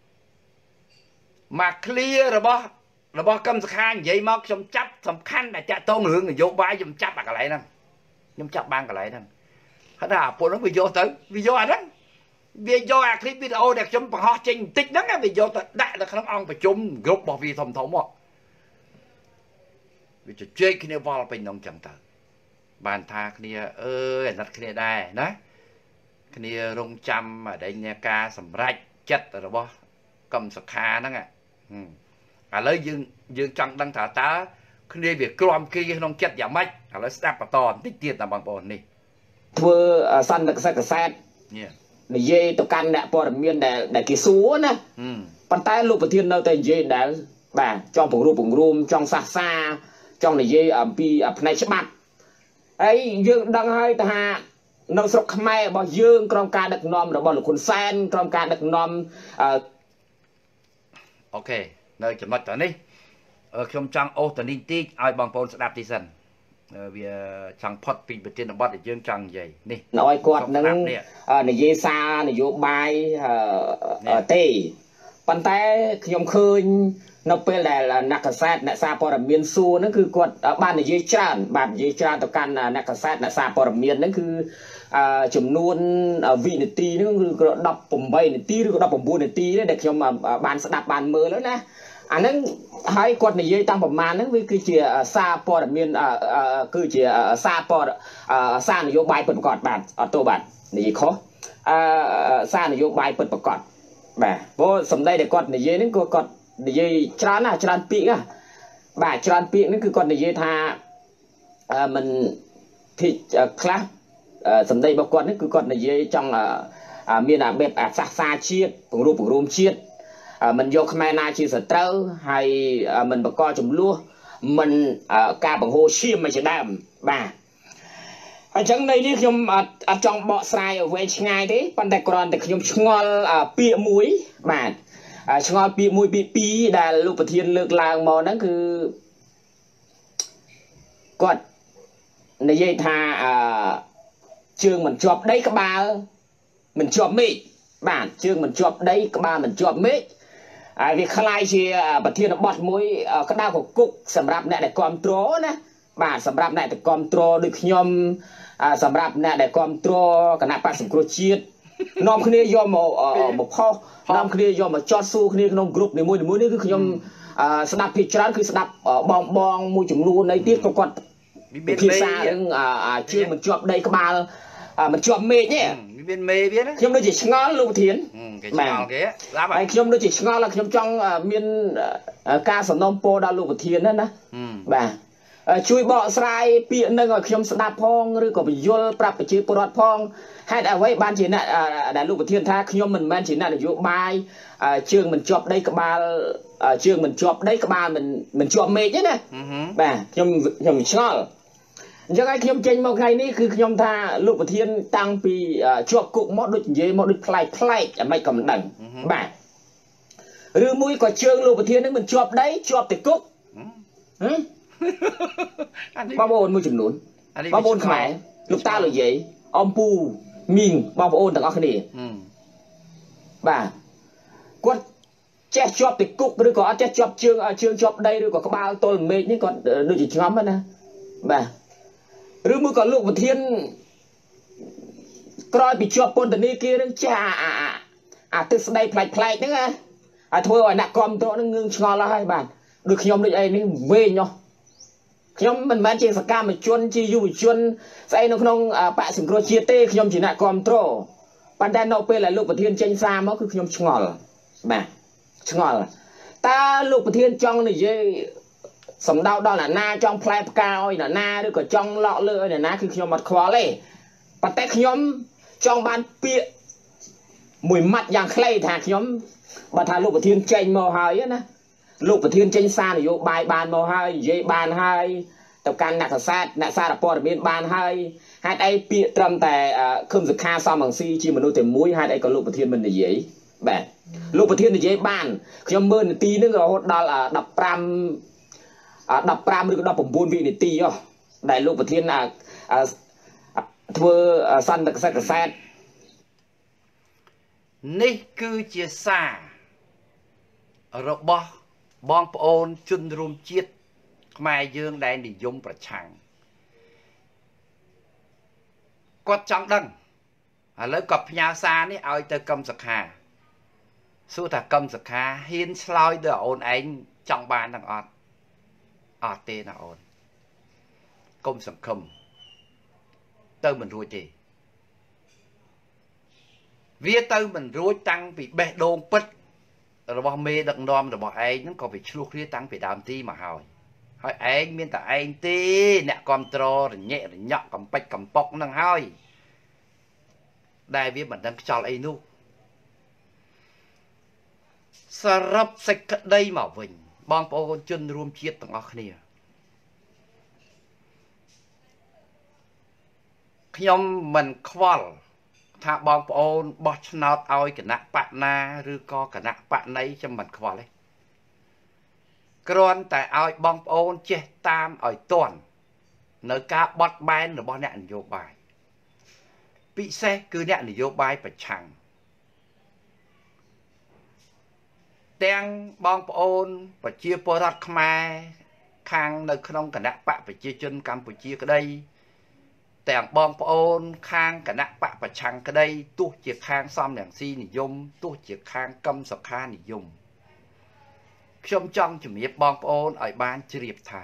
mà clear rồi bó rồi bó cầm khăn vậy mà trong chấp trong khăn là chạy tôn lượng người vô vai trong chấp là cái lại nè trong chấp ban cái lại nè hết à phụ nó bị vô tới vì vô à đó vì do à clip video đẹp trong bằng họ trình tích đó vì vô đại là không ông phải chung group bảo vì thông thống một vì cho chơi cái này vào bên nông chẳng tờ bàn thà cái này ơi nát cái này đây đó cái này rong trăm ở đây nhà ca sầm rạch chất rồi bó cầm sạc hà đó nghe à lấy dương dương trăng đăng thả tá khi đi việc crom kia không chết giảm mạch à lấy step to tích tiền là bằng bồn đi vừa săn được sạch sạch để dây tụ căn đã bỏ miên để để cái số nè bàn tay lục thiên đâu tay dây để bà trong vùng rùm vùng rùm trong xa xa trong này dây ở pi ở này chấp mặt ấy dương đăng hai ta nông sọc mai bao dương trong ca đặc nom rồi bao lục con sen trong ca đặc nom ok nơi chấm mất này ở trong trang ô tần ninh tí ai bằng phone sẽ đạp tí dần vì trang pot pin bên trên nó bắt để dương trang vậy nè nói quạt nâng này dây xa này vô bay tê bàn tay nhom khơi nó bên là là nạc sát nạc sa por miên su nó cứ quạt ban này dây tràn bàn dây tràn tập can nạc sát nạc sa por miên nó cứ chấm nuôn vị này tí nó đọc bồng bay này tí nó đọc bồng buôn này tí đấy để cho mà bàn sẽ đạp bàn mơ nữa nè anh ấy hai quạt này dây tăng bầm màn nó với cái chia xa po miền cứ chia xa po xa này vô bài bật cọt bạn ở tô bạn này khó xa này vô bài bật bật cọt bà vô sầm đây để quạt này dây nó có quạt này dây trán à trán pi à bà trán pi nó cứ quạt này dây tha mình thì class sầm đây bao quạt nó cứ quạt này dây trong miền à bếp à xa xa chiết vùng rùm vùng rùm chiết mình vô Khmer Na chia sẻ trâu hay mình bật co chùm lúa mình ca bằng hồ xiêm mà chỉ đàm bà ở trong đây đi nhom ở trong bọ sai ở về ngay thế ban đại còn để nhom ngon pịa muối bà ngon pịa muối pịa pí là lúc bậc thiên lực làng mò nó cứ còn này dây tha trường mình chọp đấy các ba mình chọp mị bản trường mình chọp đấy các ba mình chọp mị việc khai thì bậc thiên nó bọt muối cái đau của cục sầm rạp này để control nè bà sầm rạp này để control được nhom sầm rạp này để control cái nạp sầm cua chiết nom kia do một một kho nom kia do một cho su kia nom group này muối muối này cứ nhom sập thì chán cứ sập bong bong muối chủng luôn này tiếp có con phía xa đứng chưa mình chọp đây các ba mình chọp mê nhé bên mê biết đấy nhom nó chỉ ngon luôn thiến mà anh nhom nó chỉ ngon là nhom trong miền ca sầm nom po đa luôn thiến đó nè bà chui bọ sai pịa nâng ở nhom đạp phong rồi có bị vô prap bị chơi prot phong hay là vậy ban chỉ là đã lúc thiên tha nhom mình ban chỉ là vô bài trường mình chọp đây các ba trường mình chọp đấy các ba mình mình chọp mê chứ nè bà nhom nhom ngon giờ cái nhom trên một ngày níคือnhom tha lúc thiên tăngពីchọp cục mót đôi gì mót đôi play play ở mấy cầm đằng bà rồi mũi có trường lúc thiên nó mình chọp đấy chọp từ cục bao bồn môi trường nún bao bồn khải lúc ta là gì ông pu mình bao bồn thằng ông này bà quất che chọp từ cục rồi có che chọp trường trường chọp đây rồi có các ba tôi mệt nhưng còn đôi chỉ ngắm đó nè bà rồi mới có lúc một thiên coi bị chọp bồn từ đây kia nó chả à từ đây play play nữa à thôi rồi nãy com tôi nó ngưng ngon là hai bạn được nhom được ấy nó về nhau nhom mình bán trên sạc mình chuôn chi du chuôn say nó không bạn sừng cua chia tê nhom chỉ là control ban đêm nó về là lúc một thiên tranh xa nó cứ nhom ngọt mà ngọt ta lúc một thiên trong này dây sầm đau đó là na trong play cao là na được ở trong lọ lưỡi là naคือnhom mặt khó lên và té nhom trong ban pịa mùi mặt dạng clay thà nhom bà thà lúc một thiên tranh màu hơi á lúc và thiên tranh xa này vô bài bàn màu hai dây bàn hai tập can nạc thật sát nạc xa là po ở bên bàn hai hai đây bịa trầm tại không được kha sao bằng si chỉ mà nuôi tiền muối hai đây có lúc và thiên mình là dễ bẻ lúc và thiên là dễ bàn khi mơ là tí nữa rồi đó là đập pram đập pram được đập bổng buôn vị này tí rồi đại lúc và thiên là thưa săn được sát sát នេះគឺជាសាររបស់បងប្អូនជនរួមជាតិខ្មែរយើងដែលនិយមប្រឆាំងគាត់ចង់ដឹងឥឡូវគាត់ផ្ញើសារនេះឲ្យទៅកឹមសុខាសួរថាកឹមសុខាហ៊ានឆ្លើយទៅអូនឯងចង់បានទាំងអត់អត់ទេណាអូនកុំសង្ឃឹមទៅមិនរួចទេវាទៅមិនរួចតាំងពីបេះដូងពិតរបស់មេដឹកនាំរបស់ឯងហ្នឹងក៏វាឆ្លោះគ្នាតាំងពីដើមទីមកហើយហើយឯងមានតែឯងទេអ្នកគ្រប់គ្រងរញ៉េរញ៉ក់កំពេចកំប៉ុកហ្នឹងហើយដែលវាមិនដឹងខ្យល់អីនោះសរុបសេចក្តីមកវិញបងប្អូនជនរួមជាតិទាំងអស់គ្នាខ្ញុំមិនខ្វល់ថាបងប្អូនបោះឆ្នោតឲ្យគណៈបកណាឬក៏គណៈបកណីខ្ញុំមិនខ្វល់ទេគ្រាន់តែឲ្យបងប្អូនចេះតាមឲ្យទាន់នៅការបត់បែនរបស់អ្នកនយោបាយពិសេសគឺអ្នកនយោបាយប្រឆាំងទាំងបងប្អូនប្រជាពលរដ្ឋខ្មែរខាងនៅក្នុងគណៈបកប្រជាជនកម្ពុជាក្តីទាំងបងប្អូនខាងគណៈបកប្រឆាំងក្តីទោះជាខាងសំរងស៊ីនិយមទោះជាខាងកឹមសុខានិយមខ្ញុំចង់ជំរាបបងប្អូនឲ្យបានជ្រាបថា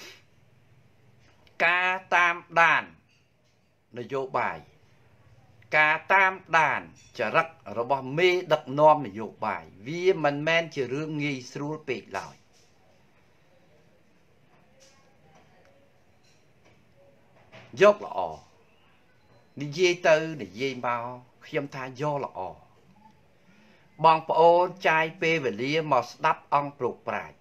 ការតាមដាននយោបាយការតាមដានចរិតរបស់មេដឹកនាំនយោបាយវាមិនមែនជារឿងងាយស្រួលពេកឡើយយកល្អនិយាយទៅនិយាយមកខ្ញុំថាយកល្អបងប្អូនចាយពេលវេលាមកស្ដាប់អង្គប្រុកប្រាជ្ញ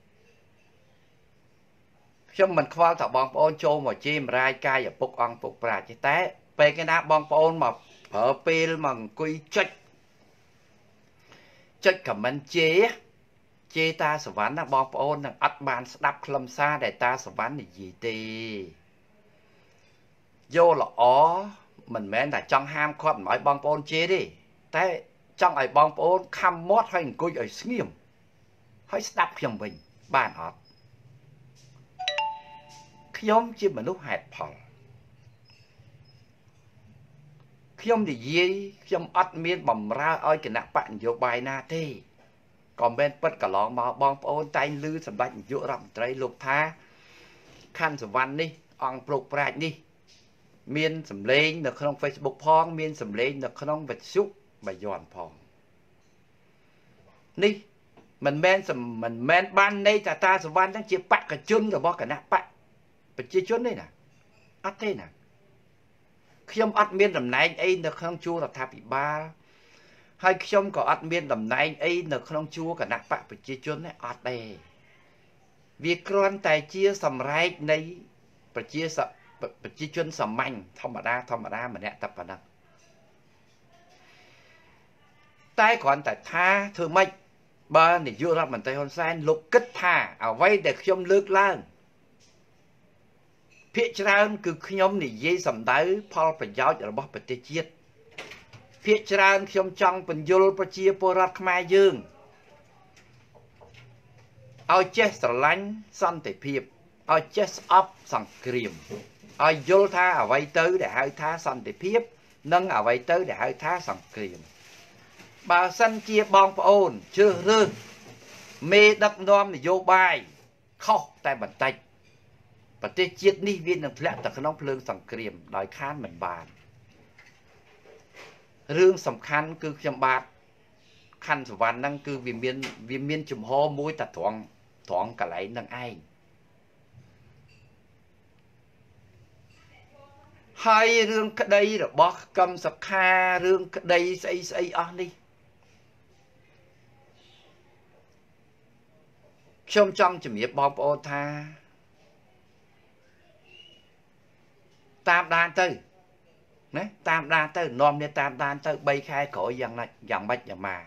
ខ្ញុំមិនខ្វល់ថាបងប្អូនចូលមកជេរម្រាយកាយឪពុកអង្គប្រុកប្រាជ្ញទេតែពេលគេណាបងប្អូនមកប្រើពេលមកអង្គុយចុចចុចខមមិនជេរជេរតាសវណ្ណណាបងប្អូននឹងអត់បានស្ដាប់ខ្លឹមសារដែលតាសវណ្ណនិយាយទេយកល្អមិនមែនតែចង់ហាមឃាត់មិនឲ្យបងប្អូនជេរទេតែចង់ឲ្យបងប្អូនខំមាត់ហើយអង្គុយឲ្យស្ងៀមហើយស្ដាប់ខ្ញុំវិញបានអត់ខ្ញុំជាមនុស្សហេតុផលខ្ញុំនិយាយខ្ញុំអត់មានបំរើឲ្យគណៈបកនយោបាយណាទេក៏មិនពិតកន្លងមកបងប្អូនតែងឮសម្ដេចនាយករដ្ឋមន្ត្រីលោកថាខណ្ឌសវណ្ណនេះអង្គប្រុកប្រាជ្ញនេះមានសម្លេងនៅក្នុង Facebook ផងមានសម្លេងនៅក្នុងវិទ្យុបាយ័នផងនេះមិនមែនមិនមែនបានន័យថាតាសវណ្ណហ្នឹងជាបកជនរបស់គណៈបកប្រជាជនទេណាអត់ទេណាខ្ញុំអត់មានតំណែងអីនៅក្នុងជួររដ្ឋាភិបាលហើយខ្ញុំក៏អត់មានតំណែងអីនៅក្នុងជួរគណៈបកប្រជាជនទេអត់ទេវាគ្រាន់តែជាសម្រែកនៃប្រជាប្រជាជនសាមញ្ញធម្មតាធម្មតាម្នាក់តែប៉ុណ្ណឹងតែគ្រាន់តែថាធ្វើម៉េចបើនាយករដ្ឋមន្ត្រីហ៊ុនសែនលោកគិតថាអ្វីដែលខ្ញុំលើកឡើងភាគច្រើនគឺខ្ញុំនិយាយសម្ដៅផលប្រយោជន៍របស់ប្រទេសជាតិភាគច្រើនខ្ញុំចង់បញ្យលប្រជាពលរដ្ឋខ្មែរយើងឲ្យចេះស្រឡាញ់សន្តិភាពឲ្យចេះស្អប់សង្គ្រាមឲ្យយល់ថាអ្វីទៅដែលហៅថាសន្តិភាពនិងអ្វីទៅដែលហៅថាសង្គ្រាមបើសិនជាបងប្អូនជ្រើសរើសមេដឹកនាំនយោបាយខុសតែបន្តិចប្រទេសជាតិនេះវានឹងធ្លាក់ទៅក្នុងភ្លើងសង្គ្រាមដោយខានមិនបានរឿងសំខាន់គឺខ្ញុំបាទខណ្ឌសវណ្ណហ្នឹងគឺវាមានវាមានជំហរមួយតែត្រង់ត្រង់កន្លែងហ្នឹងឯងហើយរឿងក្តីរបស់កឹមសុខារឿងក្តីស្អីស្អីអស់នេះខ្ញុំចង់ជំរាបបងប្អូនថាតាមដានទៅណាតាមដានទៅនាំគ្នាតាមដានទៅបីខែក្រោយយ៉ាងណាយ៉ាងម៉េចយ៉ាងម៉ា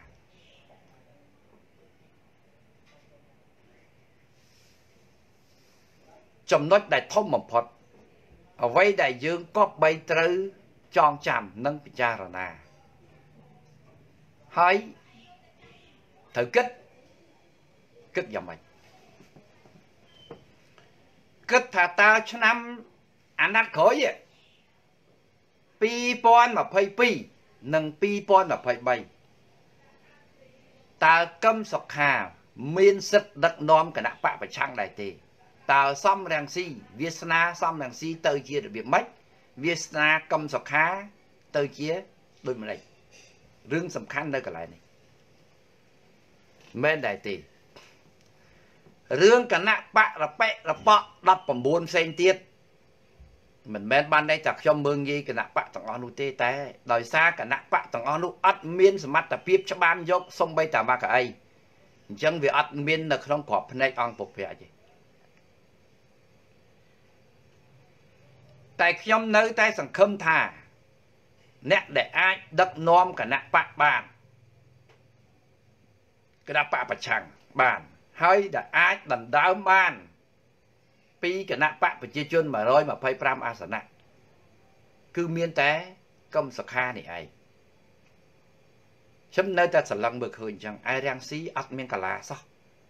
ចំណុចដែលធំបំផុតអ្វីដែលយើងក៏បីត្រូវចងចាំនិងពិចារណាហើយត្រូវគិតគិតយ៉ាងម៉េចគិតថាតើឆ្នាំអាណត្តិក្រោយពីរពាន់ម្ភៃពីរនិងពីរពាន់ម្ភៃបីតើកឹមសុខាមានសិទ្ធិដឹកនាំគណៈបកប្រឆាំងដែរទេតើសំរងស៊ីវាសនាសំរងស៊ីទៅជារបៀបម៉េចវាសនាកឹមសុខាទៅជាដូចម្ដេចរឿងសំខាន់នៅកន្លែងនេះមិនដែរទេរឿងគណៈបករប៉ិរប៉ក់ដប់៩ផ្សេងទៀតមិនមែនបានន័យថាខ្ញុំមើងងាយគណៈបកទាំងអស់នោះទេតែដោយសារគណៈបកទាំងអស់នោះអត់មានសមត្ថភាពច្បាមយកសំបីតាមកអីអញ្ចឹងវាអត់មាននៅក្នុងក្របភ្នែកអង្គពុកប្រាជ្ញទេតែខ្ញុំនៅតែសង្ឃឹមថាអ្នកដែលអាចដឹកនាំគណៈបកបានគណៈបកប្រឆាំងបានហើយដែលអាចដណ្ដើមបានពីគណៈបកប្រជាជនមួយរយម្ភៃប្រាំអាសនៈគឺមានតែកឹមសុខានេះឯងខ្ញុំនៅតែស្រឡឹងមើលឃើញអញ្ចឹងឯរាំងស៊ីអត់មានកលាសោះ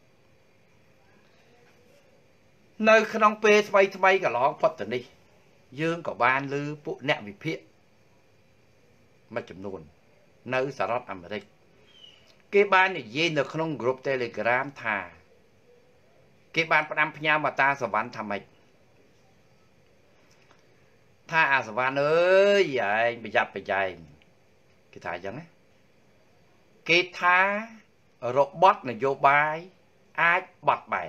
នៅក្នុងពេលថ្មីថ្មីកន្លងផុតទៅនេះយើងក៏បានឮពួកអ្នកវិភាគមួយចំនួននៅសហរដ្ឋអាមេរិកគេបាននិយាយនៅក្នុង group Telegram ថាគេបានផ្ដាំផ្ញើមកតាសវណ្ណថាម៉េចថាអាសវណ្ណអើយឯងប្រយ័ត្នប្រយែងគេថាអញ្ចឹងណាគេថារបបនយោបាយអាចបត់បែន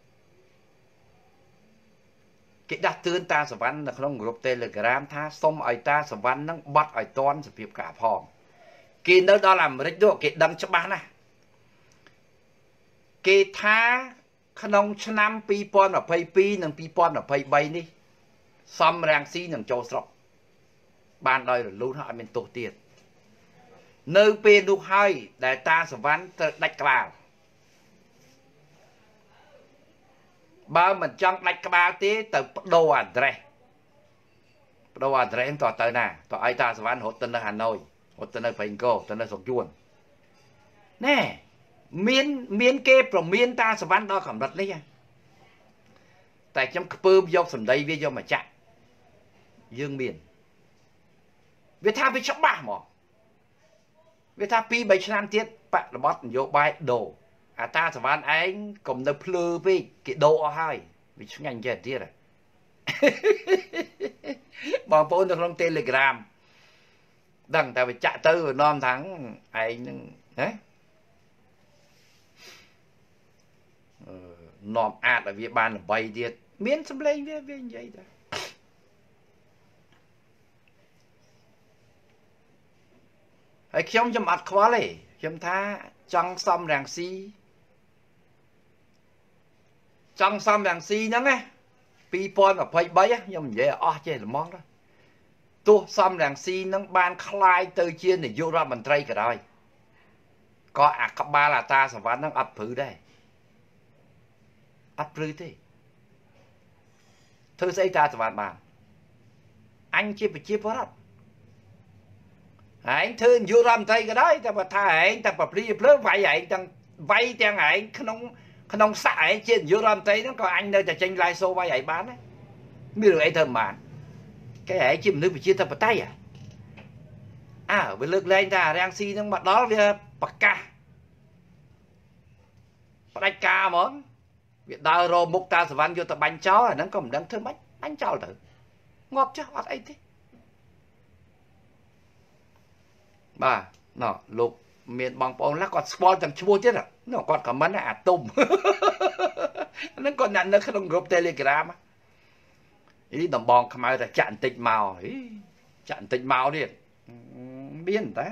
គេដាស់តឿនតាសវណ្ណនៅក្នុង group Telegram ថាសុំឲ្យតាសវណ្ណនឹងបត់ឲ្យតន់សភាពការផងគេនៅដល់អាមេរិកនោះគេដឹងច្បាស់ណាស់គេថាក្នុងឆ្នាំពីរពាន់ម្ភៃពីរនិងពីរពាន់ម្ភៃបីនេះសំរាំងស៊ីនឹងចូលស្រុកបានដោយរលូនហើយអត់មានទោសទៀតនៅពេលនោះហើយដែលតាសវណ្ណត្រូវដាច់ក្បាលបើមិនចង់ដាច់ក្បាលទេទៅបដូរ address បដូរ address តទៅណាតឲ្យតាសវណ្ណរត់ទៅនៅហាណូយរត់ទៅនៅប្រេងកូទៅនៅស្រុកយួនណែមានមានគេប្រមានតាសវណ្ណដល់កម្រិតនេះតែខ្ញុំខ្ពើមយកសម្ដីវាយកមកចាក់យើងមានវាថាវាច្បាស់មកវាថាពីរបីឆ្នាំទៀតបរិបទនយោបាយដូរអាតាសវណ្ណឯងកុំនៅភ្លើពេកគេដូរអស់ហើយវាឆ្ងាញ់ចេះទៀតបងប្អូននៅក្នុង Telegram ដឹងតែវាចាក់ទៅនាំថាឯងនឹងណាអឺនាំអាចឲ្យវាបានល្បីទៀតមានសម្លេងវាវានិយាយតែហើយខ្ញុំខ្ញុំអត់ខ្វល់ទេខ្ញុំថាចង់សំរាំងស៊ីចង់សំរាំងស៊ីហ្នឹងណាពីរពាន់ម្ភៃបីខ្ញុំនិយាយអស់ចេះល្មងទៅទោះសំរាំងស៊ីហ្នឹងបានคล้ายទៅជានាយករដ្ឋមន្ត្រីក៏ដោយក៏អាក្បាលអាតាសវណ្ណហ្នឹងអត់ព្រឺដែរអត់ព្រឺទេធ្វើស្អីតាសវណ្ណបានអញជាប្រជាពលរដ្ឋឯងធ្វើនាយករដ្ឋមន្ត្រីក៏ដោយតែបើថាឯងតែប្រព្រីភ្លើវាយឯងទាំងវាយទាំងឯងក្នុងក្នុងសាក់ឯងជានាយករដ្ឋមន្ត្រីហ្នឹងក៏អញនៅតែចេញឡាយសូវាយឯងបានដែរមានរឿងអីធ្វើមិនបានគេឯងជាមនុស្សប្រជាធិបតេយ្យអើវាលើកលែងថារាំងស៊ីហ្នឹងមកដល់វាប្រកាសផ្ដាច់ការហ្មងវាដើររមុខតាសវណ្ណយកទៅបាញ់ចោលអាហ្នឹងក៏មិនដឹងធ្វើម៉េចបាញ់ចោលទៅងាប់ចុះអត់អីទេបាទណោះលោកមានបងប្អូនខ្លះគាត់ស្គាល់ទាំងឈ្មោះទៀតណោះគាត់ខមមិនអាទុំហ្នឹងគាត់នៅក្នុង group Telegram អីដំបងខ្មៅតែចាក់បន្តិចមកអីចាក់បន្តិចមកទៀតមានតា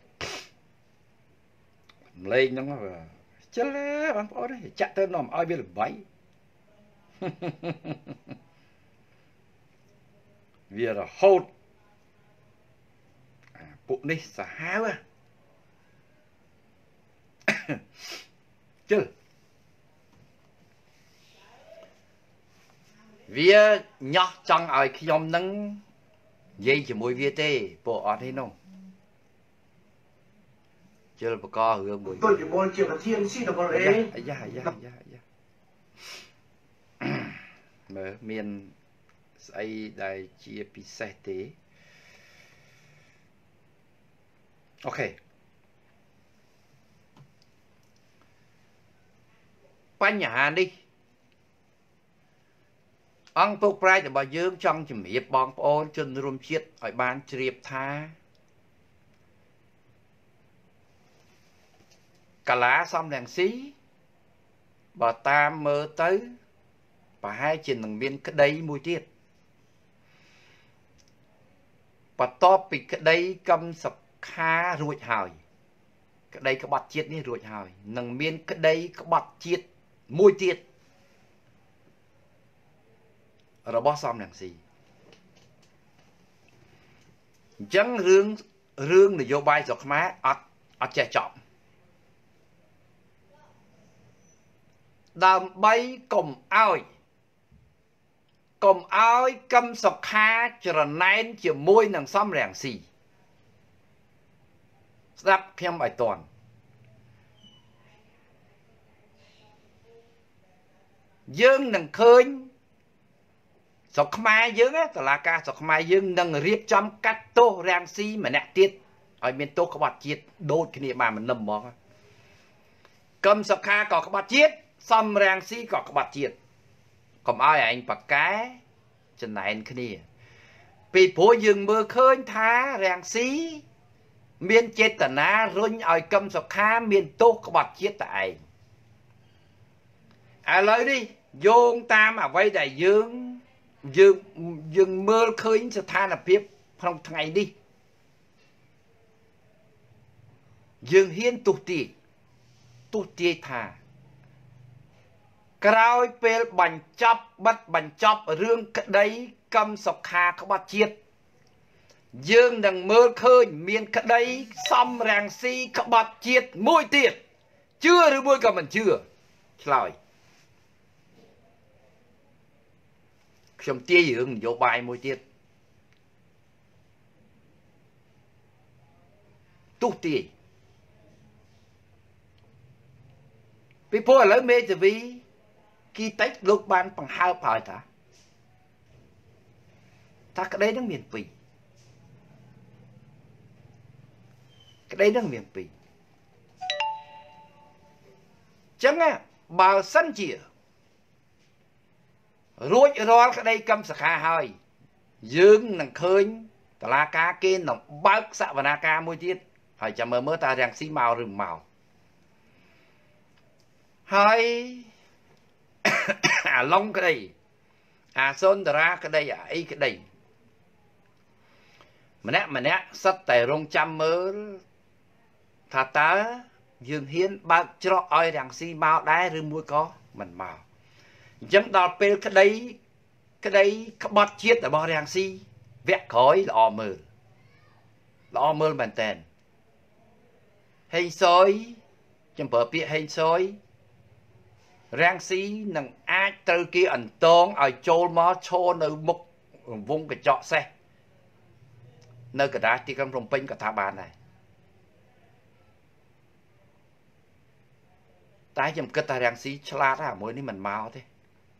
លេងហ្នឹងចិលបងប្អូនចាក់ទៅនាំឲ្យវាល្បីវារហូតពួកនេះសាហាវជិលវាញោះចង់ឲ្យខ្ញុំនឹងនិយាយជាមួយវាទេពួកអត់ទេនោះជិលបករឿងមួយtôi chỉ muốn chuyện thiên si đâu có lẽអាយ៉ាអាយ៉ាអាយ៉ាអាយ៉ាមើលមានស្អីដែលជាពិសេសទេអូខេបញ្ហានេះអង្គពុកប្រាជ្ញរបស់យើងចង់ជំរាបបងប្អូនជនរួមជាតិឲ្យបានជ្រាបថាកាឡាសំរងស៊ីបើតាមមើលទៅប្រហែលជានឹងមានក្តីមួយទៀតបន្ទាប់ពីក្តីកំសុខារួចហើយក្តីក្បត់ជាតិនេះរួចហើយនឹងមានក្តីក្បត់ជាតិមួយទៀតរបស់សំរងស៊ីអញ្ចឹងរឿងរឿងនយោបាយស្រុកខ្មែរអត់អត់ចេះចប់ដើម្បីកុំឲ្យកុំឲ្យកឹមសុខាច្រណែនជាមួយនឹងសំរងស៊ីស្ដាប់ខ្ញុំឲ្យតន់យើងនឹងឃើញស្រុកខ្មែរយើងតុលាការស្រុកខ្មែរយើងនឹងរៀបចំកាត់ទោសរាំងស៊ីម្នាក់ទៀតឲ្យមានទោសក្បត់ជាតិដូចគ្នាបានមិននឹមហ្មង cầm sọc kha có các bát chiết xăm rang xí có các bát chiết còn ai anh bạc cái chân này anh kia bị phố dừng mưa khơi thá rang xí miền chết tận á run ở cầm sọc kha miền tốt các bát chiết tại à lời đi vô tam à vay đại dương dương dương mưa khơi sẽ tha là biết không ngày đi dương hiên tụt tì tụt tì thà cái pe bành chop bắt bành chop rương cái đấy cầm sọc kha các bát chiết dương đằng mưa khơi miền cái đấy xăm ràng si các bát chiết môi tiệt chưa được môi cả mình chưa lời trong tia dưỡng vô bài môi tiệt tụt tì vì phố lớn mê thì vì khi tách lúc ban bằng hai phải ta ta cái đấy nó miền Pì cái đấy nó miền Pì chẳng á bảo sân chìa rối rồi cái đây cầm sạc hà hơi dương nằng khơi tà la cá kia nó bác xạ và na ca môi tiết hỏi chả mơ mơ ta rằng xí màu rừng màu hơi à long cái đây à sơn ra cái đây à ấy cái đây mà nè mà nè sắt tài rong trăm mơ thà ta dương hiến bác cho oi rằng xí màu đá rừng mũi có mình màu chẳng đọc về cái đấy cái đấy các bát chiết ở bao rằng xí vẹt khói là o mơ là o mơ bàn tèn hay xôi chẳng bờ bịa hay xôi rang xí nằng ai từ kia ẩn tông ở châu má cho nơi mục vùng cái trọ xe nơi cái đá thì cầm rồng pin cả thả bàn này tái chấm kết ta rang xí chla ra mỗi ní mình mau thế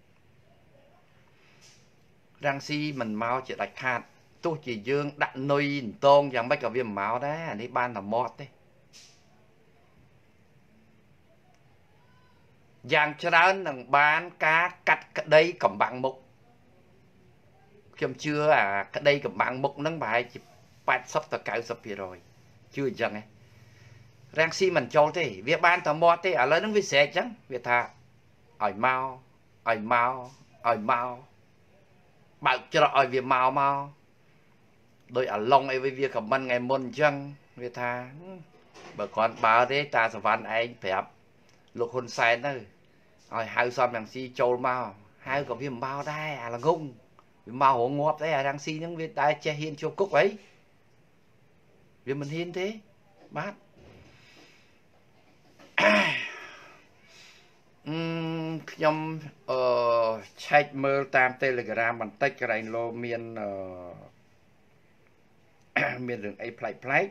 rang xí mình mau chỉ đặt hạt tôi chỉ dương đặt nuôi tông chẳng mấy cả viêm máu đấy anh ấy ban là mót đấy giang cho đó nằng bán cá cắt cái đây cầm bằng mục khiêm chưa à cái đây cầm bằng mục nâng bài chỉ bát sắp tất cả sắp phía rồi chưa chẳng ấy rang xí mình cho thế việc ban tao mót thế ở lớn nó với xe chẳng việc thà ỏi mau ỏi mau ỏi mau bảo cho ỏi việc mau mau đôi ở lông ấy với việc cầm ban ngày môn chăng việc thà bà con bảo thế ta sẽ văn anh phép lục hôn sai nữa rồi hai xóm rằng si trâu mau hai có viêm bao đây à là ngung mau hổ ngọt đấy à đang si những việc tai che hiên cho cúc ấy vì mình hiên thế bát nhom check mơ tam telegram bằng tách cái này lô miền miền đường ấy play play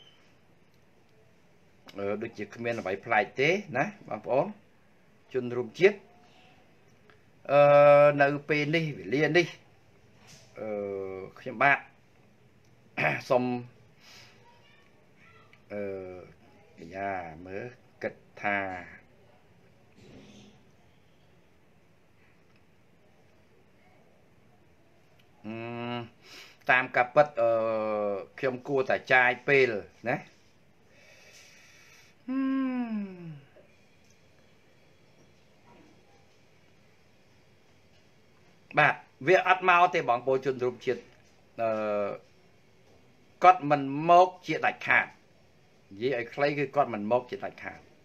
ờ được chỉ miền là bảy play thế nè bằng phốn chun rùm chiết ờ nợ pê đi liền đi ờ khi bạn xong ờ nhà mới cật thà uhm, tam cặp bất ờ khiêm cua tại trai pê nè uhm. Bà việc ắt mau thì bọn bố chun rùm chiết ờ cót mình mốc chiết đạch hạt vì ấy lấy cái con mình mốc chỉ lại khả